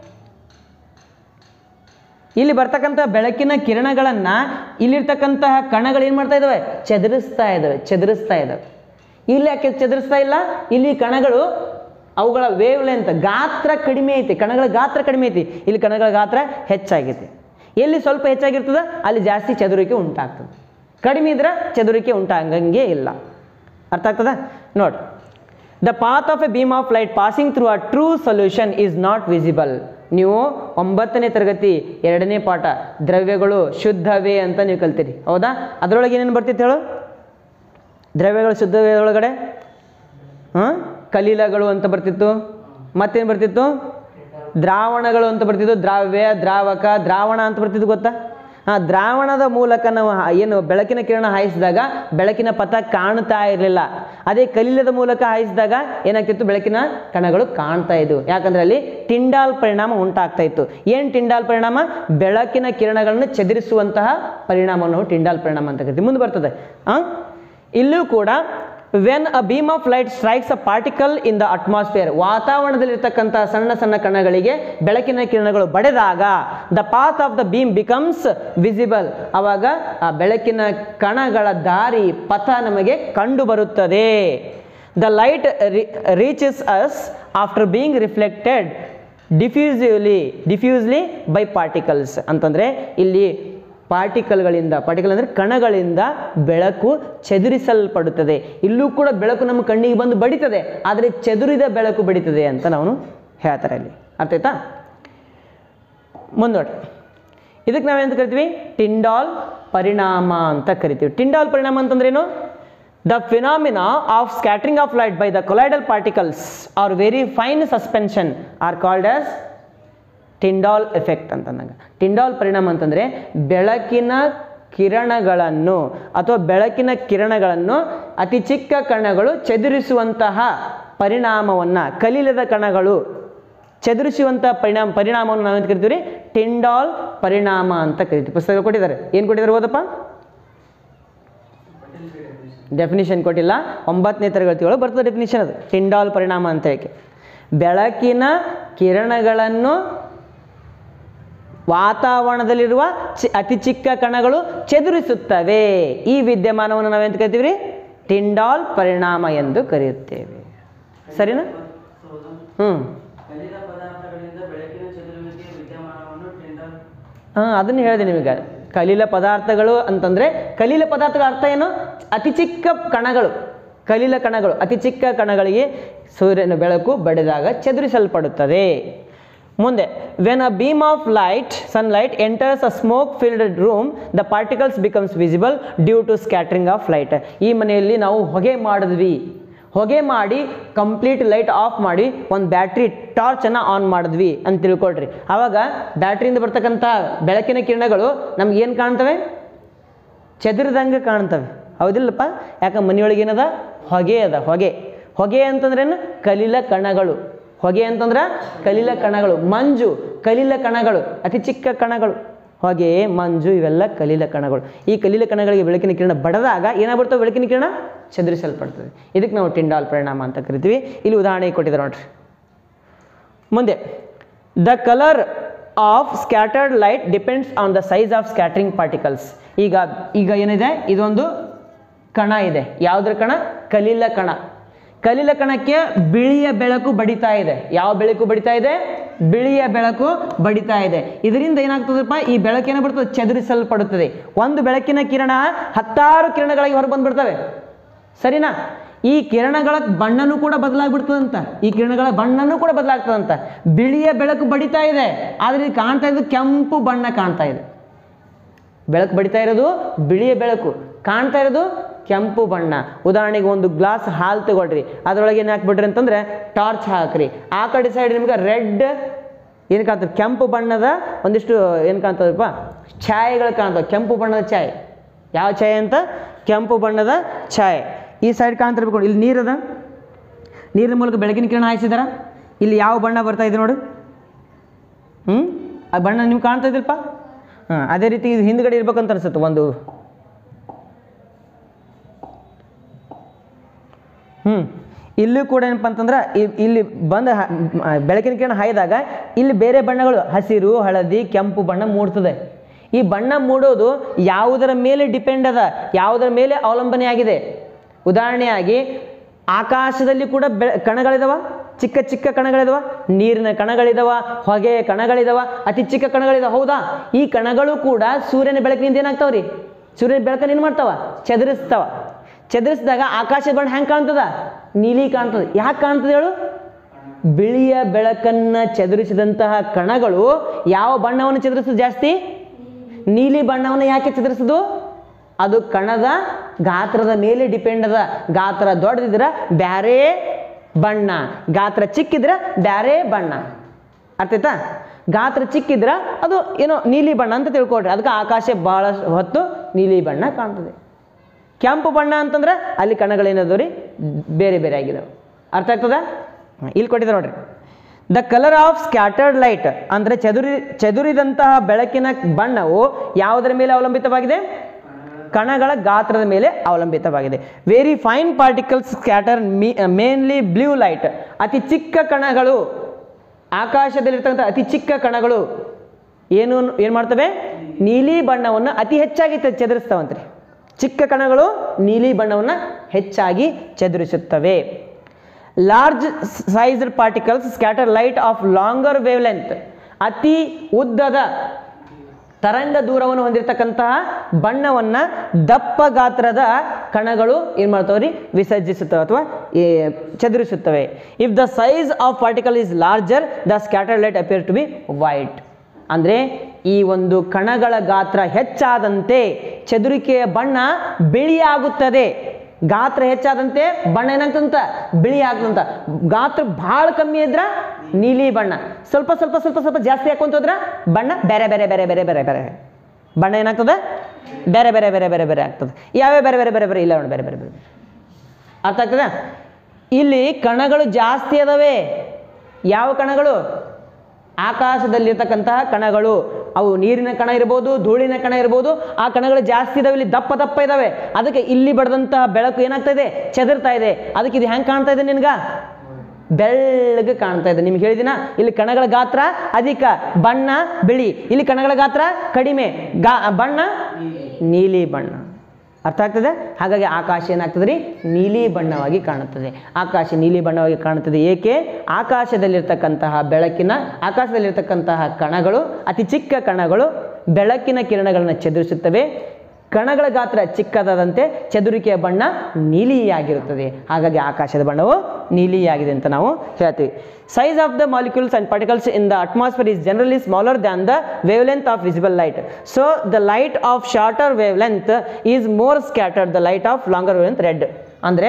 ಇಲ್ಲಿ ಬರ್ತಕ್ಕಂಥ ಬೆಳಕಿನ ಕಿರಣಗಳನ್ನು ಇಲ್ಲಿರ್ತಕ್ಕಂತಹ ಕಣಗಳು ಏನು ಮಾಡ್ತಾ ಇದ್ದಾವೆ? ಚದುರಿಸ್ತಾ ಇದ್ದಾವೆ, ಚದುರಿಸ್ತಾ ಇದ್ದಾವೆ. ಇಲ್ಲಿ ಯಾಕೆ ಚದುರಿಸ್ತಾ ಇಲ್ಲ? ಇಲ್ಲಿ ಕಣಗಳು ಅವುಗಳ ವೇವ್ ಲೆಂತ್ ಗಾತ್ರ ಕಡಿಮೆ ಐತಿ, ಕಣಗಳ ಗಾತ್ರ ಕಡಿಮೆ ಐತಿ. ಇಲ್ಲಿ ಕಣಗಳ ಗಾತ್ರ ಹೆಚ್ಚಾಗೈತಿ. ಎಲ್ಲಿ ಸ್ವಲ್ಪ ಹೆಚ್ಚಾಗಿರ್ತದೆ ಅಲ್ಲಿ ಜಾಸ್ತಿ ಚದುರಿಕೆ ಉಂಟಾಗ್ತದೆ, ಕಡಿಮೆ ಇದ್ರೆ ಚದುರಿಕೆ ಉಂಟಾಗಂಗೆ ಇಲ್ಲ. ಅರ್ಥ ಆಗ್ತದ? ನೋಡಿ, the path of a beam of light passing through a true solution is not visible. ನೀವು ಒಂಬತ್ತನೇ ತರಗತಿ ಎರಡನೇ ಪಾಠ ದ್ರವ್ಯಗಳು ಶುದ್ಧವೇ ಅಂತ ನೀವು ಕಲ್ತೀರಿ, ಹೌದಾ? ಅದರೊಳಗೆ ಏನೇನು ಬರ್ತಿತ್ತು ಹೇಳು? ದ್ರವ್ಯಗಳು ಶುದ್ಧವೇ ಒಳಗಡೆ ಹಾಂ ಕಲೀಲಗಳು ಅಂತ ಬರ್ತಿತ್ತು. ಮತ್ತೇನು ಬರ್ತಿತ್ತು? ದ್ರಾವಣಗಳು ಅಂತ ಬರ್ತಿತ್ತು. ದ್ರಾವ್ಯ, ದ್ರಾವಕ, ದ್ರಾವಣ ಅಂತ ಬರ್ತಿತ್ತು, ಗೊತ್ತಾ? ಹಾಂ, ದ್ರಾವಣದ ಮೂಲಕ ನಾವು ಏನು ಬೆಳಕಿನ ಕಿರಣ ಹಾಯಿಸಿದಾಗ ಬೆಳಕಿನ ಪಥ ಕಾಣ್ತಾ ಇರಲಿಲ್ಲ. ಅದೇ ಕಲೀಲದ ಮೂಲಕ ಹಾಯಿಸಿದಾಗ ಏನಾಗ್ತಿತ್ತು? ಬೆಳಕಿನ ಕಣಗಳು ಕಾಣ್ತಾ ಇದ್ವು. ಯಾಕಂದರೆ ಅಲ್ಲಿ ಟಿಂಡಾಲ್ ಪರಿಣಾಮ ಉಂಟಾಗ್ತಾ ಇತ್ತು. ಏನು ಟಿಂಡಾಲ್ ಪರಿಣಾಮ? ಬೆಳಕಿನ ಕಿರಣಗಳನ್ನು ಚದುರಿಸುವಂತಹ ಪರಿಣಾಮವನ್ನು ನಾವು ಟಿಂಡಾಲ್ ಪರಿಣಾಮ ಅಂತ ಕರಿತೀವಿ. ಮುಂದೆ ಬರ್ತದೆ. ಹಾಂ, ಇಲ್ಲೂ ಕೂಡ when a beam of light strikes a particle in the atmosphere, ವಾತಾವರಣದಲ್ಲಿರ್ತಕ್ಕಂಥ ಸಣ್ಣ ಸಣ್ಣ ಕಣಗಳಿಗೆ ಬೆಳಕಿನ ಕಿರಣಗಳು ಬಡಿದಾಗ the path of the beam becomes visible. ಆವಾಗ ಆ ಬೆಳಕಿನ ಕಣಗಳ ದಾರಿ ಪಥ ನಮಗೆ ಕಂಡು ಬರುತ್ತದೆ. The light reaches us after being reflected diffusively diffusely by particles ಅಂತಂದರೆ ಇಲ್ಲಿ ಪಾರ್ಟಿಕಲ್ಗಳಿಂದ, ಪಾರ್ಟಿಕಲ್ ಅಂದರೆ ಕಣಗಳಿಂದ ಬೆಳಕು ಚದುರಿಸಲ್ಪಡುತ್ತದೆ. ಇಲ್ಲೂ ಕೂಡ ಬೆಳಕು ನಮ್ಮ ಕಣ್ಣಿಗೆ ಬಂದು ಬಡಿತದೆ, ಆದರೆ ಚದುರಿದ ಬೆಳಕು ಬಡಿತದೆ ಅಂತ ನಾವು ಹೇಳ್ತಾರೆ ಅಲ್ಲಿ. ಅರ್ಥ ಆಯ್ತಾ? ಮುಂದೋಡಿ, ಇದಕ್ಕೆ ನಾವೇಂತ ಕರಿತೀವಿ? ಟಿಂಡಾಲ್ ಪರಿಣಾಮ ಅಂತ ಕರಿತೀವಿ. ಟಿಂಡಾಲ್ ಪರಿಣಾಮ ಅಂತಂದ್ರೇನು? The phenomena of scattering of light by the colloidal particles are very fine suspension are called as Tyndall effect ಅಂತಂದಾಗ. ಟಿಂಡಾಲ್ ಪರಿಣಾಮ ಅಂತಂದರೆ ಬೆಳಕಿನ ಕಿರಣಗಳನ್ನು ಅಥವಾ ಬೆಳಕಿನ ಕಿರಣಗಳನ್ನು ಅತಿ ಚಿಕ್ಕ ಕಣಗಳು ಚದುರಿಸುವಂತಹ ಪರಿಣಾಮವನ್ನು, ಕಲೀಲದ ಕಣಗಳು ಚದುರಿಸುವಂತಹ ಪರಿಣಾಮ ಪರಿಣಾಮವನ್ನು ನಾವೇನು ಕರಿತೀವಿ? ಟಿಂಡಾಲ್ ಪರಿಣಾಮ ಅಂತ ಕರಿತೀವಿ. ಪುಸ್ತಕ ಕೊಟ್ಟಿದ್ದಾರೆ, ಏನು ಕೊಟ್ಟಿದ್ದಾರೆ ಓದಪ್ಪ? ಡೆಫಿನಿಷನ್ ಕೊಟ್ಟಿಲ್ಲ, ಒಂಬತ್ತನೇ ತರಗತಿ ಒಳಗೆ ಬರ್ತದೆ ಡೆಫಿನಿಷನ್. ಅದು ಟಿಂಡಾಲ್ ಪರಿಣಾಮ ಅಂತ ಹೇಳಿ, ಬೆಳಕಿನ ಕಿರಣಗಳನ್ನು ವಾತಾವರಣದಲ್ಲಿರುವ ಚಿ ಅತಿ ಚಿಕ್ಕ ಕಣಗಳು ಚದುರಿಸುತ್ತವೆ. ಈ ವಿದ್ಯಮಾನವನ್ನು ನಾವೆಂತ ಕರಿತೀವಿ? ಟಿಂಡಾಲ್ ಪರಿಣಾಮ ಎಂದು ಕರೆಯುತ್ತೇವೆ. ಸರಿನಾ? ಹ್ಞೂ ಹಾಂ, ಅದನ್ನು ಹೇಳಿದೆ ನಿಮಗೆ. ಕಲೀಲ ಪದಾರ್ಥಗಳು ಅಂತಂದರೆ, ಕಲೀಲ ಪದಾರ್ಥಗಳ ಅರ್ಥ ಏನು? ಅತಿ ಚಿಕ್ಕ ಕಣಗಳು, ಕಲೀಲ ಕಣಗಳು, ಅತಿ ಚಿಕ್ಕ ಕಣಗಳಿಗೆ ಸೂರ್ಯನ ಬೆಳಕು ಬಡಿದಾಗ ಚದುರಿಸಲ್ಪಡುತ್ತದೆ. ಮುಂದೆ, when a beam of light sunlight enters a smoke filled room the particles becomes visible due to scattering of light. ಈ ಮನೆಯಲ್ಲಿ ನಾವು ಹೊಗೆ ಮಾಡಿದ್ವಿ, ಹೊಗೆ ಮಾಡಿ ಕಂಪ್ಲೀಟ್ ಲೈಟ್ ಆಫ್ ಮಾಡಿ ಒಂದು ಬ್ಯಾಟ್ರಿ ಟಾರ್ಚನ್ನು ಆನ್ ಮಾಡಿದ್ವಿ ಅಂತ ತಿಳ್ಕೊಳ್ರಿ. ಆವಾಗ ಬ್ಯಾಟ್ರಿಯಿಂದ ಬರ್ತಕ್ಕಂಥ ಬೆಳಕಿನ ಕಿರಣಗಳು ನಮ್ಗೆ ಏನು ಕಾಣ್ತವೆ? ಚದುರಿದಂಗೆ ಕಾಣ್ತವೆ, ಹೌದಿಲ್ಲಪ್ಪ? ಯಾಕೆ ಮನೆಯೊಳಗೆ ಏನದ? ಹೊಗೆ ಅದ. ಹೊಗೆ ಹೊಗೆ ಅಂತಂದ್ರೇನು? ಕಲಿಲ ಕಣಗಳು. ಹೊಗೆ ಅಂತಂದ್ರೆ ಕಲಿಲ ಕಣಗಳು. ಮಂಜು ಕಲಿಲ ಕಣಗಳು, ಅತಿ ಚಿಕ್ಕ ಕಣಗಳು. ಹೊಗೆ, ಮಂಜು ಇವೆಲ್ಲ ಕಲಿಲ ಕಣಗಳು. ಈ ಕಲಿಲ ಕಣಗಳಿಗೆ ಬೆಳಕಿನ ಕಿರಣ ಬಡದಾಗ ಏನಾಗ್ಬಿಡ್ತವೆ? ಬೆಳಕಿನ ಕಿರಣ ಚದುರಿಸಲ್ಪಡ್ತದೆ. ಇದಕ್ಕೆ ನಾವು ಟಿಂಡಾಲ್ ಪರಿಣಾಮ ಅಂತ ಕರಿತೀವಿ. ಇಲ್ಲಿ ಉದಾಹರಣೆ ಕೊಟ್ಟಿದ್ದಾರೆ ನೋಡ್ರಿ. ಮುಂದೆ, the colour of scattered light depends on the size of scattering particles. ಈಗ ಈಗ ಏನಿದೆ? ಇದೊಂದು ಕಣ ಇದೆ. ಯಾವುದ್ರ ಕಣ? ಕಲಿಲ ಕಣ. ಕಲಿಲ ಕಣಕ್ಕೆ ಬಿಳಿಯ ಬೆಳಕು ಬಡಿತಾ ಇದೆ. ಯಾವ ಬೆಳಕು ಬಡಿತಾ ಇದೆ? ಬಿಳಿಯ ಬೆಳಕು ಬಡಿತಾ ಇದೆ. ಇದರಿಂದ ಏನಾಗ್ತದಪ್ಪ? ಈ ಬೆಳಕು ಏನಾಗ್ಬಿಡ್ತದೆ? ಚದುರಿಸಲ್ಪಡುತ್ತದೆ. ಒಂದು ಬೆಳಕಿನ ಕಿರಣ ಹತ್ತಾರು ಕಿರಣಗಳಾಗಿ ಹೊರ ಬಂದ್ಬಿಡ್ತವೆ, ಸರಿನಾ? ಈ ಕಿರಣಗಳ ಬಣ್ಣನೂ ಕೂಡ ಬದಲಾಗ್ಬಿಡ್ತದಂತ. ಈ ಕಿರಣಗಳ ಬಣ್ಣನೂ ಕೂಡ ಬದಲಾಗ್ತದಂತ. ಬಿಳಿಯ ಬೆಳಕು ಬಡಿತಾ ಇದೆ, ಆದರೆ ಇದು ಕಾಣ್ತಾ ಇರೋದು ಕೆಂಪು ಬಣ್ಣ ಕಾಣ್ತಾ ಇದೆ. ಬೆಳಕು ಬಡಿತಾ ಇರೋದು ಬಿಳಿಯ ಬೆಳಕು, ಕಾಣ್ತಾ ಇರೋದು ಕೆಂಪು ಬಣ್ಣ. ಉದಾಹರಣೆಗೆ ಒಂದು ಗ್ಲಾಸ್ ಹಾಲು ತಗೊಳ್ರಿ, ಅದರೊಳಗೆ ಏನು ಹಾಕ್ಬಿಟ್ರಿ ಅಂತಂದ್ರೆ ಟಾರ್ಚ್ ಹಾಕ್ರಿ. ಆ ಕಡೆ ಸೈಡ್ ನಿಮ್ಗೆ ರೆಡ್ ಏನು ಕಾಣ್ತದೆ? ಕೆಂಪು ಬಣ್ಣದ ಒಂದಿಷ್ಟು ಏನು ಕಾಣ್ತದಪ್ಪ? ಛಾಯೆಗಳು ಕಾಣ್ತವೆ. ಕೆಂಪು ಬಣ್ಣದ ಛಾಯೆ. ಯಾವ ಛಾಯೆ ಅಂತ? ಕೆಂಪು ಬಣ್ಣದ ಛಾಯೆ. ಈ ಸೈಡ್ ಕಾಣ್ತಿರ್ಬೇಕು. ಇಲ್ಲಿ ನೀರದ, ನೀರಿನ ಮೂಲಕ ಬೆಳಕಿನ ಕಿರಣ ಹಾಯಿಸಿದಾರ. ಇಲ್ಲಿ ಯಾವ ಬಣ್ಣ ಬರ್ತಾ ಇದೆ ನೋಡು? ಹ್ಞೂ ಆ ಬಣ್ಣ ನಿಮ್ಗೆ ಕಾಣ್ತಾ ಇದ್ದಿಲ್ಲಪ್ಪ? ಹಾಂ, ಅದೇ ರೀತಿ ಇದು ಹಿಂದ್ಗಡೆ ಇರ್ಬೇಕಂತ ಅನ್ಸುತ್ತೆ. ಒಂದು ಹ್ಞೂ ಇಲ್ಲೂ ಕೂಡ ಏನಪ್ಪ ಅಂತಂದ್ರೆ ಇಲ್ಲಿ ಬಂದ ಬೆಳಕಿನ ಕಿರಣ ಹಾಯ್ದಾಗ ಇಲ್ಲಿ ಬೇರೆ ಬಣ್ಣಗಳು ಹಸಿರು, ಹಳದಿ, ಕೆಂಪು ಬಣ್ಣ ಮೂಡ್ತದೆ. ಈ ಬಣ್ಣ ಮೂಡೋದು ಯಾವುದರ ಮೇಲೆ ಡಿಪೆಂಡ್ ಅದ? ಯಾವುದರ ಮೇಲೆ ಅವಲಂಬನೆ ಆಗಿದೆ? ಉದಾಹರಣೆಯಾಗಿ ಆಕಾಶದಲ್ಲಿ ಕೂಡ ಬೆ ಕಣಗಳಿದಾವ, ಚಿಕ್ಕ ಚಿಕ್ಕ ಕಣಗಳಿದಾವ. ನೀರಿನ ಕಣಗಳಿದಾವ, ಹೊಗೆಯ ಕಣಗಳಿದಾವ, ಅತಿ ಚಿಕ್ಕ ಕಣಗಳಿದಾವ, ಹೌದಾ? ಈ ಕಣಗಳು ಕೂಡ ಸೂರ್ಯನ ಬೆಳಕಿನಿಂದ ಏನಾಗ್ತಾವ್ರಿ? ಸೂರ್ಯನ ಬೆಳಕನ್ನು ಏನು ಮಾಡ್ತಾವ? ಚದುರಿಸ್ತಾವ. ಚದುರಿಸಿದಾಗ ಆಕಾಶ ಬಣ್ಣ ಹೆಂಗೆ ಕಾಣ್ತದ? ನೀಲಿ ಕಾಣ್ತದೆ. ಯಾಕೆ ಕಾಣ್ತದೆ ಹೇಳು? ಬಿಳಿಯ ಬೆಳಕನ್ನು ಚದುರಿಸಿದಂತಹ ಕಣಗಳು ಯಾವ ಬಣ್ಣವನ್ನು ಚದುರಿಸೋದು ಜಾಸ್ತಿ? ನೀಲಿ ಬಣ್ಣವನ್ನು ಯಾಕೆ ಚದುರಿಸೋದು? ಅದು ಕಣದ ಗಾತ್ರದ ಮೇಲೆ ಡಿಪೆಂಡ್ ಅದ. ಗಾತ್ರ ದೊಡ್ಡದಿದ್ರೆ ಬ್ಯಾರೆ ಬಣ್ಣ, ಗಾತ್ರ ಚಿಕ್ಕಿದ್ರೆ ಬ್ಯಾರೆ ಬಣ್ಣ. ಅರ್ಥ ಆಯ್ತಾ? ಗಾತ್ರ ಚಿಕ್ಕಿದ್ರೆ ಅದು ಏನೋ ನೀಲಿ ಬಣ್ಣ ಅಂತ ತಿಳ್ಕೊಳ್ರಿ. ಅದಕ್ಕೆ ಆಕಾಶ ಭಾಳ ಹೊತ್ತು ನೀಲಿ ಬಣ್ಣ ಕಾಣ್ತದೆ. ಕೆಂಪು ಬಣ್ಣ ಅಂತಂದ್ರೆ ಅಲ್ಲಿ ಕಣಗಳೇನದವು ರೀ? ಬೇರೆ ಬೇರೆ ಆಗಿದಾವೆ. ಅರ್ಥ ಆಗ್ತದ? ಇಲ್ಲಿ ಕೊಟ್ಟಿದ್ದಾರೆ ನೋಡ್ರಿ. The colour of scattered light ಅಂದರೆ ಚದುರಿ ಚದುರಿದಂತಹ ಬೆಳಕಿನ ಬಣ್ಣವು ಯಾವುದರ ಮೇಲೆ ಅವಲಂಬಿತವಾಗಿದೆ? ಕಣಗಳ ಗಾತ್ರದ ಮೇಲೆ ಅವಲಂಬಿತವಾಗಿದೆ. Very fine particles scatter mainly blue light. ಅತಿ ಚಿಕ್ಕ ಕಣಗಳು, ಆಕಾಶದಲ್ಲಿರ್ತಕ್ಕಂಥ ಅತಿ ಚಿಕ್ಕ ಕಣಗಳು ಏನು ಏನು ಮಾಡ್ತವೆ? ನೀಲಿ ಬಣ್ಣವನ್ನು ಅತಿ ಹೆಚ್ಚಾಗಿ ಚದುರಿಸ್ತಾವಂತ್ರಿ. ಚಿಕ್ಕ ಕಣಗಳು ನೀಲಿ ಬಣ್ಣವನ್ನು ಹೆಚ್ಚಾಗಿ ಚದುರಿಸುತ್ತವೆ. Large sized particles scatter light of longer wavelength. ಅತಿ ಉದ್ದದ ತರಂಗ ದೂರವನ್ನು ಹೊಂದಿರತಕ್ಕಂತಹ ಬಣ್ಣವನ್ನು ದಪ್ಪ ಗಾತ್ರದ ಕಣಗಳು ಏನು ಮಾಡ್ತಾವ್ರಿ? ವಿಸರ್ಜಿಸುತ್ತವೆ ಅಥವಾ ಚದುರಿಸುತ್ತವೆ. If the size of particle is larger the scatter light appear to be white. ಅಂದರೆ ಈ ಒಂದು ಕಣಗಳ ಗಾತ್ರ ಹೆಚ್ಚಾದಂತೆ ಚದುರಿಕೆಯ ಬಣ್ಣ ಬಿಳಿಯಾಗುತ್ತದೆ. ಗಾತ್ರ ಹೆಚ್ಚಾದಂತೆ ಬಣ್ಣ ಏನಾಗ್ತದಂತ? ಬಿಳಿ ಆಗ್ತದಂತ. ಗಾತ್ರ ಭಾಳ ಕಮ್ಮಿ ಇದ್ರೆ ನೀಲಿ ಬಣ್ಣ, ಸ್ವಲ್ಪ ಸ್ವಲ್ಪ ಸ್ವಲ್ಪ ಸ್ವಲ್ಪ ಜಾಸ್ತಿ ಹಾಕೊಂತೋದ್ರೆ ಬಣ್ಣ ಬೇರೆ ಬೇರೆ ಬೇರೆ ಬೇರೆ ಬೇರೆ ಬೇರೆ ಬಣ್ಣ ಏನಾಗ್ತದೆ? ಬೇರೆ ಬೇರೆ ಬೇರೆ ಬೇರೆ ಬೇರೆ ಆಗ್ತದೆ. ಯಾವ್ಯಾವ ಬೇರೆ ಬೇರೆ ಬೇರೆ ಬೇರೆ ಇಲ್ಲ ನೋಡಿ, ಬೇರೆ ಬೇರೆ ಬೇರೆ. ಅರ್ಥ ಆಗ್ತದೆ? ಇಲ್ಲಿ ಕಣಗಳು ಜಾಸ್ತಿ ಅದಾವೆ. ಯಾವ ಕಣಗಳು? ಆಕಾಶದಲ್ಲಿರ್ತಕ್ಕಂತಹ ಕಣಗಳು. ಅವು ನೀರಿನ ಕಣ ಇರ್ಬೋದು, ಧೂಳಿನ ಕಣ ಇರ್ಬೋದು. ಆ ಕಣಗಳು ಜಾಸ್ತಿ ಇದಾವೆ, ಇಲ್ಲಿ ದಪ್ಪ ದಪ್ಪ ಇದಾವೆ. ಅದಕ್ಕೆ ಇಲ್ಲಿ ಬಡ್ದಂತಹ ಬೆಳಕು ಏನಾಗ್ತಾ ಇದೆ? ಚದುರ್ತಾ ಇದೆ. ಅದಕ್ಕೆ ಇದು ಹೆಂಗೆ ಕಾಣ್ತಾ ಇದೆ ನಿನ್ಗ? ಬೆಳ್ಳಗೆ ಕಾಣ್ತಾ ಇದೆ. ನಿಮ್ಗೆ ಹೇಳಿದಿನ, ಇಲ್ಲಿ ಕಣಗಳ ಗಾತ್ರ ಅಧಿಕ, ಬಣ್ಣ ಬಿಳಿ. ಇಲ್ಲಿ ಕಣಗಳ ಗಾತ್ರ ಕಡಿಮೆ, ಗಾ ಬಣ್ಣ ನೀಲಿ ಬಣ್ಣ. ಅರ್ಥ ಆಗ್ತದೆ? ಹಾಗಾಗಿ ಆಕಾಶ ಏನಾಗ್ತದೆ ರೀ? ನೀಲಿ ಬಣ್ಣವಾಗಿ ಕಾಣುತ್ತದೆ. ಆಕಾಶ ನೀಲಿ ಬಣ್ಣವಾಗಿ ಕಾಣುತ್ತದೆ. ಏಕೆ? ಆಕಾಶದಲ್ಲಿರ್ತಕ್ಕಂತಹ ಬೆಳಕಿನ ಆಕಾಶದಲ್ಲಿರ್ತಕ್ಕಂತಹ ಕಣಗಳು, ಅತಿ ಚಿಕ್ಕ ಕಣಗಳು ಬೆಳಕಿನ ಕಿರಣಗಳನ್ನು ಚದುರಿಸುತ್ತವೆ. ಕಣಗಳ ಗಾತ್ರ ಚಿಕ್ಕದಾದಂತೆ ಚದುರಿಕೆಯ ಬಣ್ಣ ನೀಲಿಯಾಗಿರುತ್ತದೆ. ಹಾಗಾಗಿ ಆಕಾಶದ ಬಣ್ಣವು ನೀಲಿಯಾಗಿದೆ ಅಂತ ನಾವು ಹೇಳ್ತೀವಿ. Size of the molecules and particles in the atmosphere is generally smaller than the wavelength of visible light. So the light of shorter wavelength is more scattered the light of longer wavelength red. ಅಂದರೆ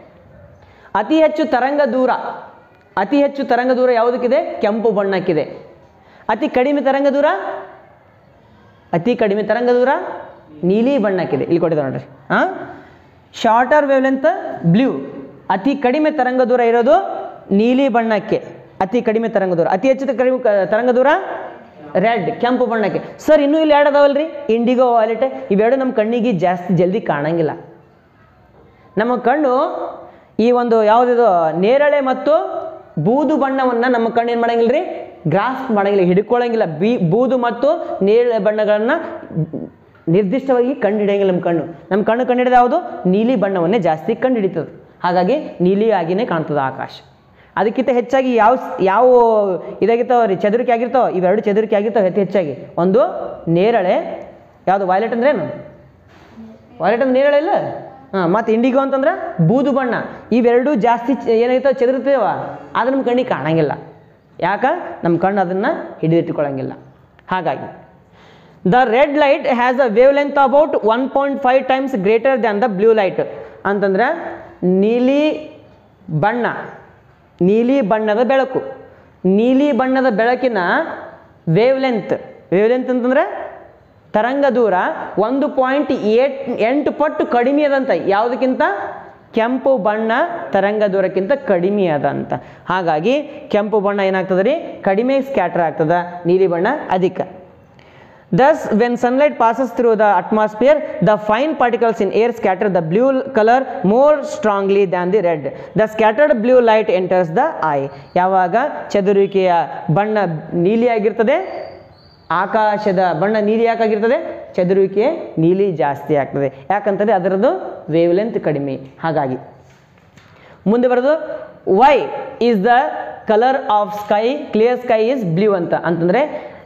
ಅತಿ ಹೆಚ್ಚು ತರಂಗ ದೂರ, ಅತಿ ಹೆಚ್ಚು ತರಂಗ ದೂರ ಯಾವುದಕ್ಕಿದೆ? ಕೆಂಪು ಬಣ್ಣಕ್ಕಿದೆ. ಅತಿ ಕಡಿಮೆ ತರಂಗ ದೂರ, ಅತಿ ಕಡಿಮೆ ತರಂಗ ದೂರ ನೀಲಿ ಬಣ್ಣಕ್ಕಿದೆ, ಇಲ್ಲಿ ಕೊಟ್ಟಿದ್ದಾರೆ ನೋಡ್ರಿ. ಹಾಂ, ಶಾರ್ಟರ್ ವೇವ್ ಲೆಂತ್ ಬ್ಲೂ, ಅತಿ ಕಡಿಮೆ ತರಂಗ ದೂರ ಇರೋದು ನೀಲಿ ಬಣ್ಣಕ್ಕೆ, ಅತಿ ಕಡಿಮೆ ತರಂಗ ದೂರ. ಅತಿ ಹೆಚ್ಚು ಕಡಿಮೆ ತರಂಗ ದೂರ ರೆಡ್, ಕೆಂಪು ಬಣ್ಣಕ್ಕೆ. ಸರ್ ಇನ್ನೂ ಇಲ್ಲಿ ಎರಡು ಅದಾವಲ್ರಿ, ಇಂಡಿಗೋ, ವಾಲೆಟ್. ಇವೆರಡು ನಮ್ಮ ಕಣ್ಣಿಗೆ ಜಾಸ್ತಿ ಜಲ್ದಿ ಕಾಣಂಗಿಲ್ಲ. ನಮ್ಮ ಕಣ್ಣು ಈ ಒಂದು ಯಾವುದಿದು ನೇರಳೆ ಮತ್ತು ಬೂದು ಬಣ್ಣವನ್ನು ನಮ್ಮ ಕಣ್ಣು ಏನು ಮಾಡಂಗಿಲ್ಲ ರೀ, ಗ್ರಾಸ್ಪ್ ಮಾಡಂಗಿಲ್ಲ, ಹಿಡ್ಕೊಳ್ಳಂಗಿಲ್ಲ. ಬಿ ಬೂದು ಮತ್ತು ನೇರಳೆ ಬಣ್ಣಗಳನ್ನು ನಿರ್ದಿಷ್ಟವಾಗಿ ಕಂಡು ಹಿಡಿಯಂಗಿಲ್ಲ ನಮ್ಮ ಕಣ್ಣು. ನಮ್ಮ ಕಣ್ಣು ಕಂಡು ಹಿಡಿದ ಯಾವುದು, ನೀಲಿ ಬಣ್ಣವನ್ನೇ ಜಾಸ್ತಿ ಕಂಡು ಹಿಡಿತದೆ. ಹಾಗಾಗಿ ನೀಲಿ ಆಗಿನೇ ಕಾಣ್ತದೆ ಆಕಾಶ. ಅದಕ್ಕಿಂತ ಹೆಚ್ಚಾಗಿ ಯಾವ ಯಾವ ಇದಾಗಿರ್ತಾವ ರೀ, ಚದುರಿಕೆ ಆಗಿರ್ತಾವ, ಇವೆರಡು ಚದುರಿಕೆ ಆಗಿರ್ತಾವೆ ಅತಿ ಹೆಚ್ಚಾಗಿ. ಒಂದು ನೇರಳೆ, ಯಾವುದು ವೈಲೆಟ್ ಅಂದ್ರೆ ಏನು, ವೈಲೆಟ್ ಅಂದ್ರೆ ನೇರಳೆ ಇಲ್ಲ. ಹಾಂ, ಮತ್ತು ಇಂಡಿಗೋ ಅಂತಂದ್ರೆ ಬೂದು ಬಣ್ಣ. ಇವೆರಡು ಜಾಸ್ತಿ ಏನಾಗಿರ್ತಾವೆ, ಚದುರುತ್ತೇವ, ಅದು ನಮ್ಮ ಕಣ್ಣಿಗೆ ಕಾಣಂಗಿಲ್ಲ. ಯಾಕೆ, ನಮ್ಮ ಕಣ್ಣು ಅದನ್ನು ಹಿಡಿದಿಟ್ಟುಕೊಳ್ಳಂಗಿಲ್ಲ. ಹಾಗಾಗಿ the red light has a wavelength about one point five times greater than the blue light. ಅಂತಂದ್ರೆ ನೀಲಿ ಬಣ್ಣ, ನೀಲಿ ಬಣ್ಣದ ಬೆಳಕು, ನೀಲಿ ಬಣ್ಣದ ಬೆಳಕಿನ ವೇವ್ ಲೆಂತ್, ವೇವ್ ಲೆಂತ್ ಅಂತಂದ್ರೆ ತರಂಗ ದೂರ ಒಂದು ಪಾಯಿಂಟ್ ಏಟ್ ಎಂಟು ಪಟ್ಟು ಕಡಿಮೆ ಅದಂತ. ಯಾವುದಕ್ಕಿಂತ, ಕೆಂಪು ಬಣ್ಣ ತರಂಗ ದೂರಕ್ಕಿಂತ ಕಡಿಮೆ ಅದಂತ. ಹಾಗಾಗಿ ಕೆಂಪು ಬಣ್ಣ ಏನಾಗ್ತದೆ ರೀ, ಕಡಿಮೆ ಸ್ಕ್ಯಾಟರ್ ಆಗ್ತದೆ, ನೀಲಿ ಬಣ್ಣ ಅಧಿಕ. Thus, when sunlight passes through the atmosphere, the fine particles in air scatter the blue color more strongly than the red. The scattered blue light enters the eye. ಯಾವಾಗ ಚದುರುವಿಕೆಯ ಬಣ್ಣ ನೀಲಿ ಆಗಿರ್ತದೆ, ಆಕಾಶದ ಬಣ್ಣ ನೀಲಿ ಯಾಕಾಗಿರ್ತದೆ, ಚದುರುವಿಕೆ ನೀಲಿ ಜಾಸ್ತಿ ಆಗ್ತದೆ. ಯಾಕಂತಂದರೆ ಅದರದ್ದು ವೇವ್ ಲೆಂತ್ ಕಡಿಮೆ. ಹಾಗಾಗಿ ಮುಂದೆ ಬರೋದು, why is the colour of sky, clear sky is blue ಅಂತ. ಅಂತಂದರೆ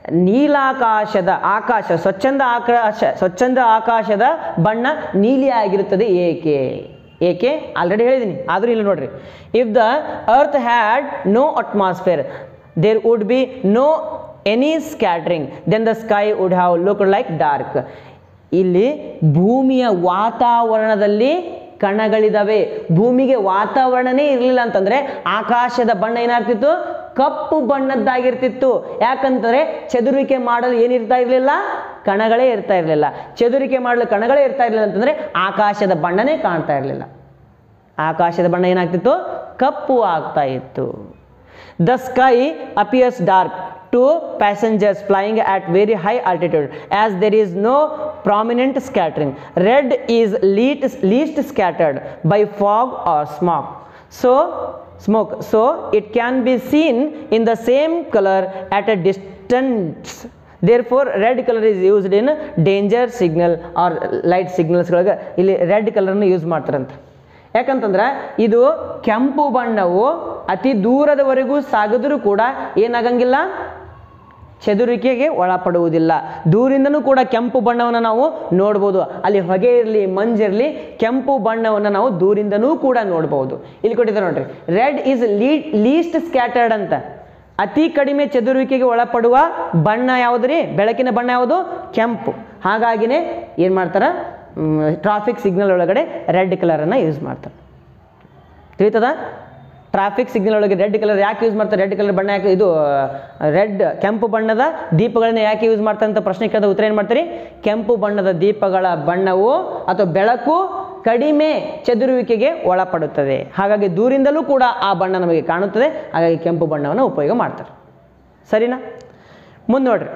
ನೀಲಾಕಾಶದ ಆಕಾಶ, ಸ್ವಚ್ಛಂದ ಆಕಾಶ, ಸ್ವಚ್ಛಂದ ಆಕಾಶದ ಬಣ್ಣ ನೀಲಿ ಆಗಿರುತ್ತದೆ ಏಕೆ? ಏಕೆ ಆಲ್ರೆಡಿ ಹೇಳಿದ್ದೀನಿ, ಆದರೂ ಇಲ್ಲಿ ನೋಡ್ರಿ. If the earth had no atmosphere there would be no any scattering then the sky would have look like dark. ಇಲ್ಲಿ ಭೂಮಿಯ ವಾತಾವರಣದಲ್ಲಿ ಕಣಗಳಿದಾವೆ, ಭೂಮಿಗೆ ವಾತಾವರಣನೇ ಇರಲಿಲ್ಲ ಅಂತಂದರೆ ಆಕಾಶದ ಬಣ್ಣ ಏನಾಗ್ತಿತ್ತು, ಕಪ್ಪು ಬಣ್ಣದ್ದಾಗಿರ್ತಿತ್ತು. ಯಾಕಂತಂದರೆ ಚದುರಿಕೆ ಮಾಡಲು ಏನಿರ್ತಾ ಇರಲಿಲ್ಲ, ಕಣಗಳೇ ಇರ್ತಾ ಇರಲಿಲ್ಲ. ಚದುರಿಕೆ ಮಾಡಲು ಕಣಗಳೇ ಇರ್ತಾ ಇರಲಿಲ್ಲ ಅಂತಂದರೆ ಆಕಾಶದ ಬಣ್ಣನೇ ಕಾಣ್ತಾ ಇರಲಿಲ್ಲ. ಆಕಾಶದ ಬಣ್ಣ ಏನಾಗ್ತಿತ್ತು, ಕಪ್ಪು ಆಗ್ತಾ ಇತ್ತು. The sky appears dark to passengers flying at very high altitude as there is no prominent scattering. Red is least, least scattered by fog or smoke. So smoke so it can be seen in the same color at a distance. Therefore red color is used in danger signal or light signals ಗಳಿಗೆ ಇಲ್ಲಿ red ಕಲರ್ನ use ಮಾಡ್ತಾರಂತ. ಯಾಕಂತಂದ್ರೆ ಇದು ಕೆಂಪು ಬಣ್ಣವು ಅತಿ ದೂರದವರೆಗೂ ಸಾಗಿದ್ರೂ ಕೂಡ ಏನಾಗಂಗಿಲ್ಲ, ಚದುರಿಕೆಗೆ ಒಳಪಡುವುದಿಲ್ಲ. ದೂರಿಂದನೂ ಕೂಡ ಕೆಂಪು ಬಣ್ಣವನ್ನು ನಾವು ನೋಡ್ಬೋದು. ಅಲ್ಲಿ ಹೊಗೆ ಇರಲಿ ಮಂಜಿರಲಿ, ಕೆಂಪು ಬಣ್ಣವನ್ನು ನಾವು ದೂರಿಂದನೂ ಕೂಡ ನೋಡ್ಬೋದು. ಇಲ್ಲಿ ಕೊಟ್ಟಿದ್ದಾರೆ ನೋಡ್ರಿ, ರೆಡ್ ಈಸ್ ಲೀಸ್ಟ್ ಸ್ಕ್ಯಾಟರ್ಡ್ ಅಂತ. ಅತಿ ಕಡಿಮೆ ಚದುರುವಿಕೆಗೆ ಒಳಪಡುವ ಬಣ್ಣ ಯಾವುದು ರೀ, ಬೆಳಕಿನ ಬಣ್ಣ ಯಾವುದು, ಕೆಂಪು. ಹಾಗಾಗಿನೇ ಏನು ಮಾಡ್ತಾರೆ, ಟ್ರಾಫಿಕ್ ಸಿಗ್ನಲ್ ಒಳಗಡೆ ರೆಡ್ ಕಲರನ್ನು ಯೂಸ್ ಮಾಡ್ತಾರೆ. ತಿಳಿತದ? ಟ್ರಾಫಿಕ್ ಸಿಗ್ನಲ್ ಒಳಗೆ ರೆಡ್ ಕಲರ್ ಯಾಕೆ ಯೂಸ್ ಮಾಡ್ತಾರೆ, ರೆಡ್ ಕಲರ್ ಬಣ್ಣ ಯಾಕೆ, ಇದು ರೆಡ್ ಕೆಂಪು ಬಣ್ಣದ ದೀಪಗಳನ್ನ ಯಾಕೆ ಯೂಸ್ ಮಾಡ್ತಾರೆ ಅಂತ ಪ್ರಶ್ನೆ ಕೇಳಿದ ಉತ್ತರ ಏನು ಮಾಡ್ತೀರಿ, ಕೆಂಪು ಬಣ್ಣದ ದೀಪಗಳ ಬಣ್ಣವು ಅಥವಾ ಬೆಳಕು ಕಡಿಮೆ ಚದುರುವಿಕೆಗೆ ಒಳಪಡುತ್ತದೆ. ಹಾಗಾಗಿ ದೂರಿಂದಲೂ ಕೂಡ ಆ ಬಣ್ಣ ನಮಗೆ ಕಾಣುತ್ತದೆ. ಹಾಗಾಗಿ ಕೆಂಪು ಬಣ್ಣವನ್ನು ಉಪಯೋಗ ಮಾಡ್ತಾರೆ. ಸರಿನಾ? ಮುಂದೆ ನೋಡ್ರಿ,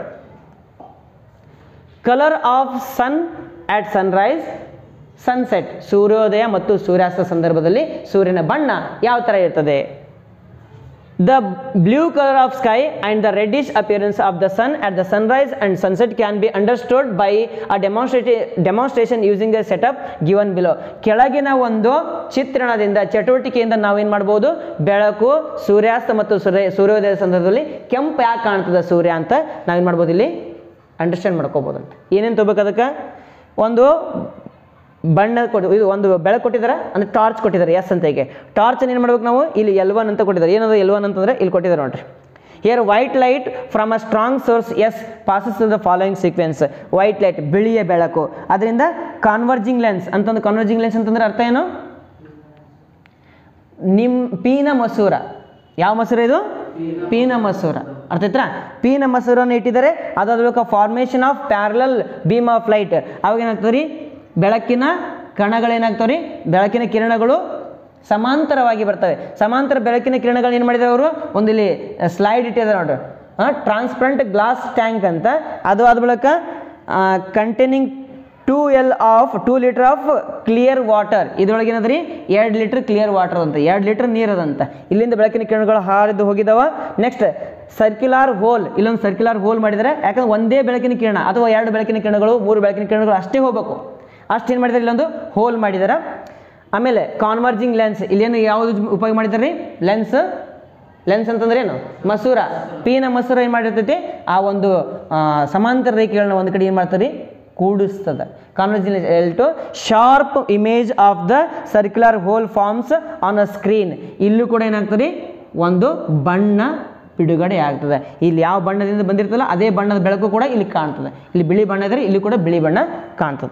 colour of sun at sunrise sunset, ಸೂರ್ಯೋದಯ ಮತ್ತು ಸೂರ್ಯಾಸ್ತ ಸಂದರ್ಭದಲ್ಲಿ ಸೂರ್ಯನ ಬಣ್ಣ ಯಾವ ಥರ ಇರ್ತದೆ. The blue colour of sky and the reddish appearance of the sun at the sunrise and sunset can be understood by a demonstrate demonstration using the setup given below. ಕೆಳಗಿನ ಒಂದು ಚಿತ್ರಣದಿಂದ, ಚಟುವಟಿಕೆಯಿಂದ ನಾವೇನು ಮಾಡ್ಬೋದು, ಬೆಳಕು, ಸೂರ್ಯಾಸ್ತ ಮತ್ತು ಸೂರ್ಯ ಸೂರ್ಯೋದಯ ಸಂದರ್ಭದಲ್ಲಿ ಕೆಂಪು ಯಾಕೆ ಕಾಣ್ತದೆ ಸೂರ್ಯ ಅಂತ ನಾವೇನು ಮಾಡ್ಬೋದು, ಇಲ್ಲಿ ಅಂಡರ್ಸ್ಟ್ಯಾಂಡ್ ಮಾಡ್ಕೋಬೋದು ಅಂತ. ಏನೇನು ತಗೋಬೇಕು ಅದಕ್ಕೆ, ಒಂದು ಬಣ್ಣ ಕೊಟ್ಟು, ಇದು ಒಂದು ಬೆಳಕು ಕೊಟ್ಟಿದ್ದಾರೆ ಅಂದರೆ ಟಾರ್ಚ್ ಕೊಟ್ಟಿದ್ದಾರೆ, ಎಸ್ ಅಂತ. ಈಗ ಟಾರ್ಚ್ ಏನು ಮಾಡ್ಬೇಕು ನಾವು, ಇಲ್ಲಿ ಎಲ್ ಒನ್ ಅಂತ ಕೊಟ್ಟಿದ್ದಾರೆ. ಏನದು ಎಲ್ ಒನ್ ಅಂತಂದರೆ ಇಲ್ಲಿ ಕೊಟ್ಟಿದ್ದಾರೆ ನೋಡ್ರಿ. Here white light from a strong source S passes the following sequence. White light ಬಿಳಿಯ ಬೆಳಕು, ಅದರಿಂದ ಕಾನ್ವರ್ಜಿಂಗ್ ಲೆನ್ಸ್ ಅಂತಂದು. ಕಾನ್ವರ್ಜಿಂಗ್ ಲೆನ್ಸ್ ಅಂತಂದ್ರೆ ಅರ್ಥ ಏನು, ನಿಮ್ ಪೀನ ಮಸೂರ. ಯಾವ ಮಸೂರ ಇದು, ಪೀನ ಮಸೂರ. ಅರ್ಥ ಆಯ್ತಾ? ಪೀನ ಮಸೂರನ್ನು ಇಟ್ಟಿದ್ದಾರೆ. ಅದಾದ ಬಳಿಕ formation of parallel beam of light. ಅವಾಗ ಏನಾಗ್ತದೆ ರೀ, ಬೆಳಕಿನ ಕಣಗಳೇನಾಗ್ತವೆ ರೀ, ಬೆಳಕಿನ ಕಿರಣಗಳು ಸಮಾಂತರವಾಗಿ ಬರ್ತವೆ. ಸಮಾಂತರ ಬೆಳಕಿನ ಕಿರಣಗಳು ಏನು ಮಾಡಿದ್ದಾರೆ ಅವರು, ಒಂದು ಇಲ್ಲಿ ಸ್ಲೈಡ್ ಇಟ್ಟಿದ್ದಾರೆ ನೋಡ್ರಿ, ಹಾಂ, ಟ್ರಾನ್ಸ್ಪರೆಂಟ್ ಗ್ಲಾಸ್ ಟ್ಯಾಂಕ್ ಅಂತ. ಅದು ಆದ ಬಳಿಕ containing two L of two litre of clear water. ಇದರೊಳಗೆ ಏನದ ರೀ, ಎರಡು ಲೀಟರ್ ಕ್ಲಿಯರ್ ವಾಟರ್ ಅಂತ, ಎರಡು ಲೀಟರ್ ನೀರದಂತ. ಇಲ್ಲಿಂದ ಬೆಳಕಿನ ಕಿರಣಗಳು ಹಾರಿದು ಹೋಗಿದಾವ. ನೆಕ್ಸ್ಟ್ ಸರ್ಕ್ಯುಲರ್ ಹೋಲ್, ಇಲ್ಲೊಂದು ಸರ್ಕ್ಯುಲರ್ ಹೋಲ್ ಮಾಡಿದರೆ, ಯಾಕಂದ್ರೆ ಒಂದೇ ಬೆಳಕಿನ ಕಿರಣ ಅಥವಾ ಎರಡು ಬೆಳಕಿನ ಕಿರಣಗಳು ಮೂರು ಬೆಳಕಿನ ಕಿರಣಗಳು ಅಷ್ಟೇ ಹೋಗಬೇಕು, ಅಷ್ಟು ಏನು ಮಾಡಿದ್ದಾರೆ, ಇಲ್ಲೊಂದು ಹೋಲ್ ಮಾಡಿದ್ದಾರೆ. ಆಮೇಲೆ ಕಾನ್ವರ್ಜಿಂಗ್ ಲೆನ್ಸ್, ಇಲ್ಲೇನು ಯಾವುದು ಉಪಯೋಗ ಮಾಡಿದ್ದಾರೆ ರೀ, ಲೆನ್ಸ್. ಲೆನ್ಸ್ ಅಂತಂದ್ರೆ ಏನು, ಮಸೂರ. ಪೀನ ಮಸೂರ ಏನು ಮಾಡಿರ್ತೈತಿ, ಆ ಒಂದು ಸಮಾಂತರ ರೇಖೆಗಳನ್ನ ಒಂದು ಕಡೆ ಏನು ಮಾಡ್ತಾರೆ ರೀ, ಕೂಡಿಸ್ತದೆ. Converging lens to sharp image of the circular hole forms on a screen. ಇಲ್ಲೂ ಕೂಡ ಏನಾಗ್ತದೆ, ಒಂದು ಬಣ್ಣ ಬಿಡುಗಡೆ ಆಗ್ತದೆ. ಇಲ್ಲಿ ಯಾವ ಬಣ್ಣದಿಂದ ಬಂದಿರ್ತಲ್ಲ ಅದೇ ಬಣ್ಣದ ಬೆಳಕು ಕೂಡ ಇಲ್ಲಿ ಕಾಣ್ತದೆ. ಇಲ್ಲಿ ಬಿಳಿ ಬಣ್ಣ ಇದ್ರೆ ಇಲ್ಲಿ ಕೂಡ ಬಿಳಿ ಬಣ್ಣ ಕಾಣ್ತದೆ.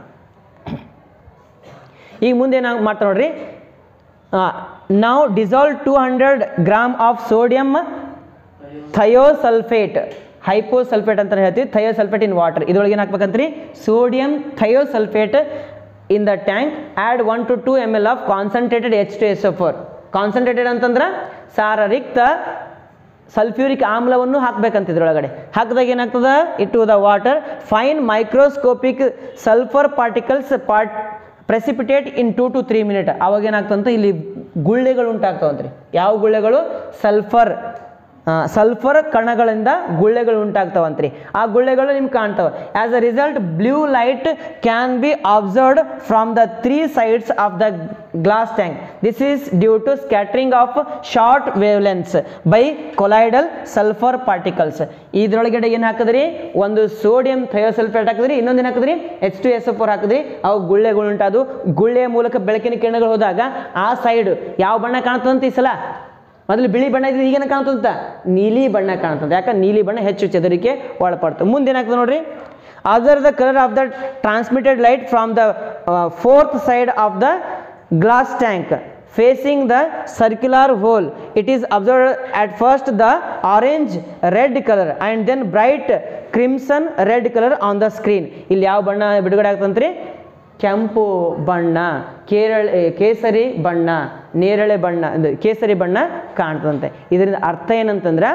ಈಗ ಮುಂದೆ ಏನಾಗ ಮಾಡ್ತಾರೆ ನೋಡ್ರಿ, ನಾವು dissolve two hundred gram of sodium thiosulphate, hyposulphate ಅಂತ ಹೇಳ್ತೀವಿ, ಥಯೋಸಲ್ಫೇಟ್ ಇನ್ ವಾಟರ್. ಇದರೊಳಗೆ ಏನು ಹಾಕ್ಬೇಕಂತ್ರಿ, sodium thiosulphate in the tank. Add one to two M L of concentrated H two S O four. Concentrated ಅಂತಂದ್ರೆ ಸಾರರಿಕ್ತ ಸಲ್ಫ್ಯೂರಿಕ್ ಆಮ್ಲವನ್ನು ಹಾಕಬೇಕಂತ ಇದ್ರೊಳಗಡೆ. ಹಾಕಿದಾಗ ಏನಾಗ್ತದೆ, it to the water fine microscopic sulphur particles part precipitate in two to three minute. ಅವಾಗ ಏನಾಗ್ತಂತ ಇಲ್ಲಿ ಗುಳ್ಳೆಗಳು ಉಂಟಾಗ್ತಾವಂತ್ರಿ. ಯಾವ ಗುಳ್ಳೆಗಳು, ಸಲ್ಫರ್ ಸಲ್ಫರ್ ಕಣಗಳಿಂದ ಗುಳ್ಳೆಗಳು ಉಂಟಾಗ್ತಾವಂತ್ರಿ. ಆ ಗುಳ್ಳೆಗಳು ನಿಮ್ಗೆ ಕಾಣ್ತಾವೆ. As a result blue light can be observed from the three sides of the glass tank. This is due to scattering of short wave lens by colloidal sulphur particles. ಇದ್ರೊಳಗಡೆ ಏನು ಹಾಕಿದ್ರಿ, ಒಂದು ಸೋಡಿಯಂ ಥಯೋಸಲ್ಫೇಟ್ ಹಾಕಿದ್ರಿ, ಇನ್ನೊಂದು ಏನು ಹಾಕಿದ್ರಿ, H two S four ಹಾಕಿದ್ರಿ. ಅವು ಗುಳ್ಳೆಗಳು ಉಂಟಾದು. ಗುಳ್ಳೆಯ ಮೂಲಕ ಬೆಳಕಿನ ಕಿರಣಗಳು ಹೋದಾಗ ಆ ಸೈಡ್ ಯಾವ ಬಣ್ಣ ಕಾಣ್ತದಂತ, ಈ ಸಲ ಮೊದಲು ಬಿಳಿ ಬಣ್ಣ ಇದ್ರೆ ಈಗೇನು ಕಾಣ್ತಂತ, ನೀಲಿ ಬಣ್ಣ ಕಾಣ್ತದೆ. ಯಾಕಂದ್ರೆ ನೀಲಿ ಬಣ್ಣ ಹೆಚ್ಚು ಚದುರಿಕೆ ಒಳಪಡ್ತದೆ. ಮುಂದೆ ಏನಾಗ್ತದೆ ನೋಡ್ರಿ, observe the colour of the transmitted light from the fourth side of the glass tank facing the circular hole. It is observed at first the orange red color and then bright crimson red color on the screen. ಇಲ್ಲಿ ಯಾವ ಬಣ್ಣ ಬಿಡುಗಡೆ ಆಗ್ತಂತ್ರಿ, ಕೆಂಪು ಬಣ್ಣ, ಕೇರಳೆ ಕೇಸರಿ ಬಣ್ಣ, ನೇರಳೆ ಬಣ್ಣ, ಕೇಸರಿ ಬಣ್ಣ ಕಾಣ್ತದಂತೆ. ಇದರಿಂದ ಅರ್ಥ ಏನಂತಂದ್ರೆ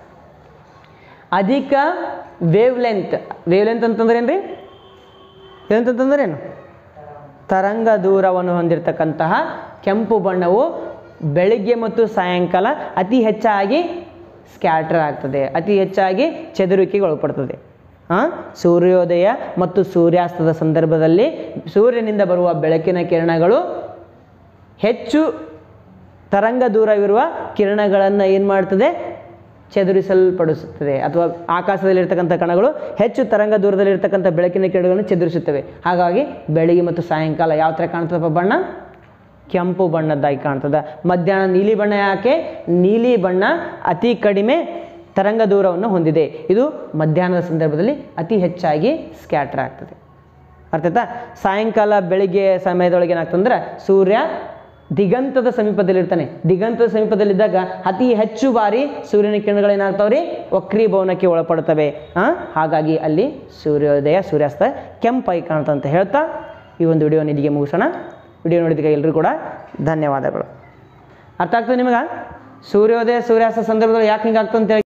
ಅಧಿಕ ವೇವ್ ಲೆಂತ್. ವೇವ್ ಲೆಂತ್ ಅಂತಂದ್ರೆ ಏನ್ರಿ, ವೇವ್ ಲೆಂತ್ ಅಂತಂದ್ರೆ ಏನು, ತರಂಗ ದೂರವನ್ನು ಹೊಂದಿರತಕ್ಕಂತಹ ಕೆಂಪು ಬಣ್ಣವು ಬೆಳಿಗ್ಗೆ ಮತ್ತು ಸಾಯಂಕಾಲ ಅತಿ ಹೆಚ್ಚಾಗಿ ಸ್ಕ್ಯಾಟರ್ ಆಗ್ತದೆ, ಅತಿ ಹೆಚ್ಚಾಗಿ ಚದುರಿಕೆಗೆ ಒಳಪಡ್ತದೆ. ಹಾಂ, ಸೂರ್ಯೋದಯ ಮತ್ತು ಸೂರ್ಯಾಸ್ತದ ಸಂದರ್ಭದಲ್ಲಿ ಸೂರ್ಯನಿಂದ ಬರುವ ಬೆಳಕಿನ ಕಿರಣಗಳು ಹೆಚ್ಚು ತರಂಗ ದೂರವಿರುವ ಕಿರಣಗಳನ್ನು ಏನು ಮಾಡ್ತದೆ, ಚದುರಿಸಲ್ಪಡಿಸುತ್ತದೆ. ಅಥವಾ ಆಕಾಶದಲ್ಲಿರ್ತಕ್ಕಂಥ ಕಣಗಳು ಹೆಚ್ಚು ತರಂಗ ದೂರದಲ್ಲಿರ್ತಕ್ಕಂಥ ಬೆಳಕಿನ ಕಿರಣಗಳನ್ನು ಚದುರಿಸುತ್ತವೆ. ಹಾಗಾಗಿ ಬೆಳಿಗ್ಗೆ ಮತ್ತು ಸಾಯಂಕಾಲ ಯಾವ ಥರ ಕಾಣ್ತದಪ್ಪ ಬಣ್ಣ, ಕೆಂಪು ಬಣ್ಣದ್ದಾಗಿ ಕಾಣ್ತದೆ. ಮಧ್ಯಾಹ್ನ ನೀಲಿ ಬಣ್ಣ. ಯಾಕೆ, ನೀಲಿ ಬಣ್ಣ ಅತಿ ಕಡಿಮೆ ತರಂಗ ದೂರವನ್ನು ಹೊಂದಿದೆ. ಇದು ಮಧ್ಯಾಹ್ನದ ಸಂದರ್ಭದಲ್ಲಿ ಅತಿ ಹೆಚ್ಚಾಗಿ ಸ್ಕ್ಯಾಟರ್ ಆಗ್ತದೆ. ಅರ್ಥ ಆಯ್ತಾ? ಸಾಯಂಕಾಲ ಬೆಳಿಗ್ಗೆ ಸಮಯದೊಳಗೆ ಏನಾಗ್ತಂದ್ರೆ ಸೂರ್ಯ ದಿಗಂತದ ಸಮೀಪದಲ್ಲಿರ್ತಾನೆ. ದಿಗಂತದ ಸಮೀಪದಲ್ಲಿದ್ದಾಗ ಅತಿ ಹೆಚ್ಚು ಬಾರಿ ಸೂರ್ಯನ ಕಿರಣಗಳೇನಾಗ್ತಾವ್ರಿ, ವಕ್ರೀಭವನಕ್ಕೆ ಒಳಪಡ್ತವೆ. ಹಾಂ, ಹಾಗಾಗಿ ಅಲ್ಲಿ ಸೂರ್ಯೋದಯ ಸೂರ್ಯಾಸ್ತ ಕೆಂಪಾಗಿ ಕಾಣ್ತಾ ಅಂತ ಹೇಳ್ತಾ ಈ ಒಂದು ವಿಡಿಯೋ ಇಲ್ಲಿಗೆ ಮುಗಿಸೋಣ. ವಿಡಿಯೋ ನೋಡಿದಾಗ ಎಲ್ಲರೂ ಕೂಡ ಧನ್ಯವಾದಗಳು. ಅರ್ಥ ಆಗ್ತದೆ ನಿಮಗೆ? ಸೂರ್ಯೋದಯ ಸೂರ್ಯಾಸ್ತ ಸಂದರ್ಭದಲ್ಲಿ ಯಾಕೆ ಹಿಂಗಾಗ್ತದೆ ಅಂತ ಹೇಳಿ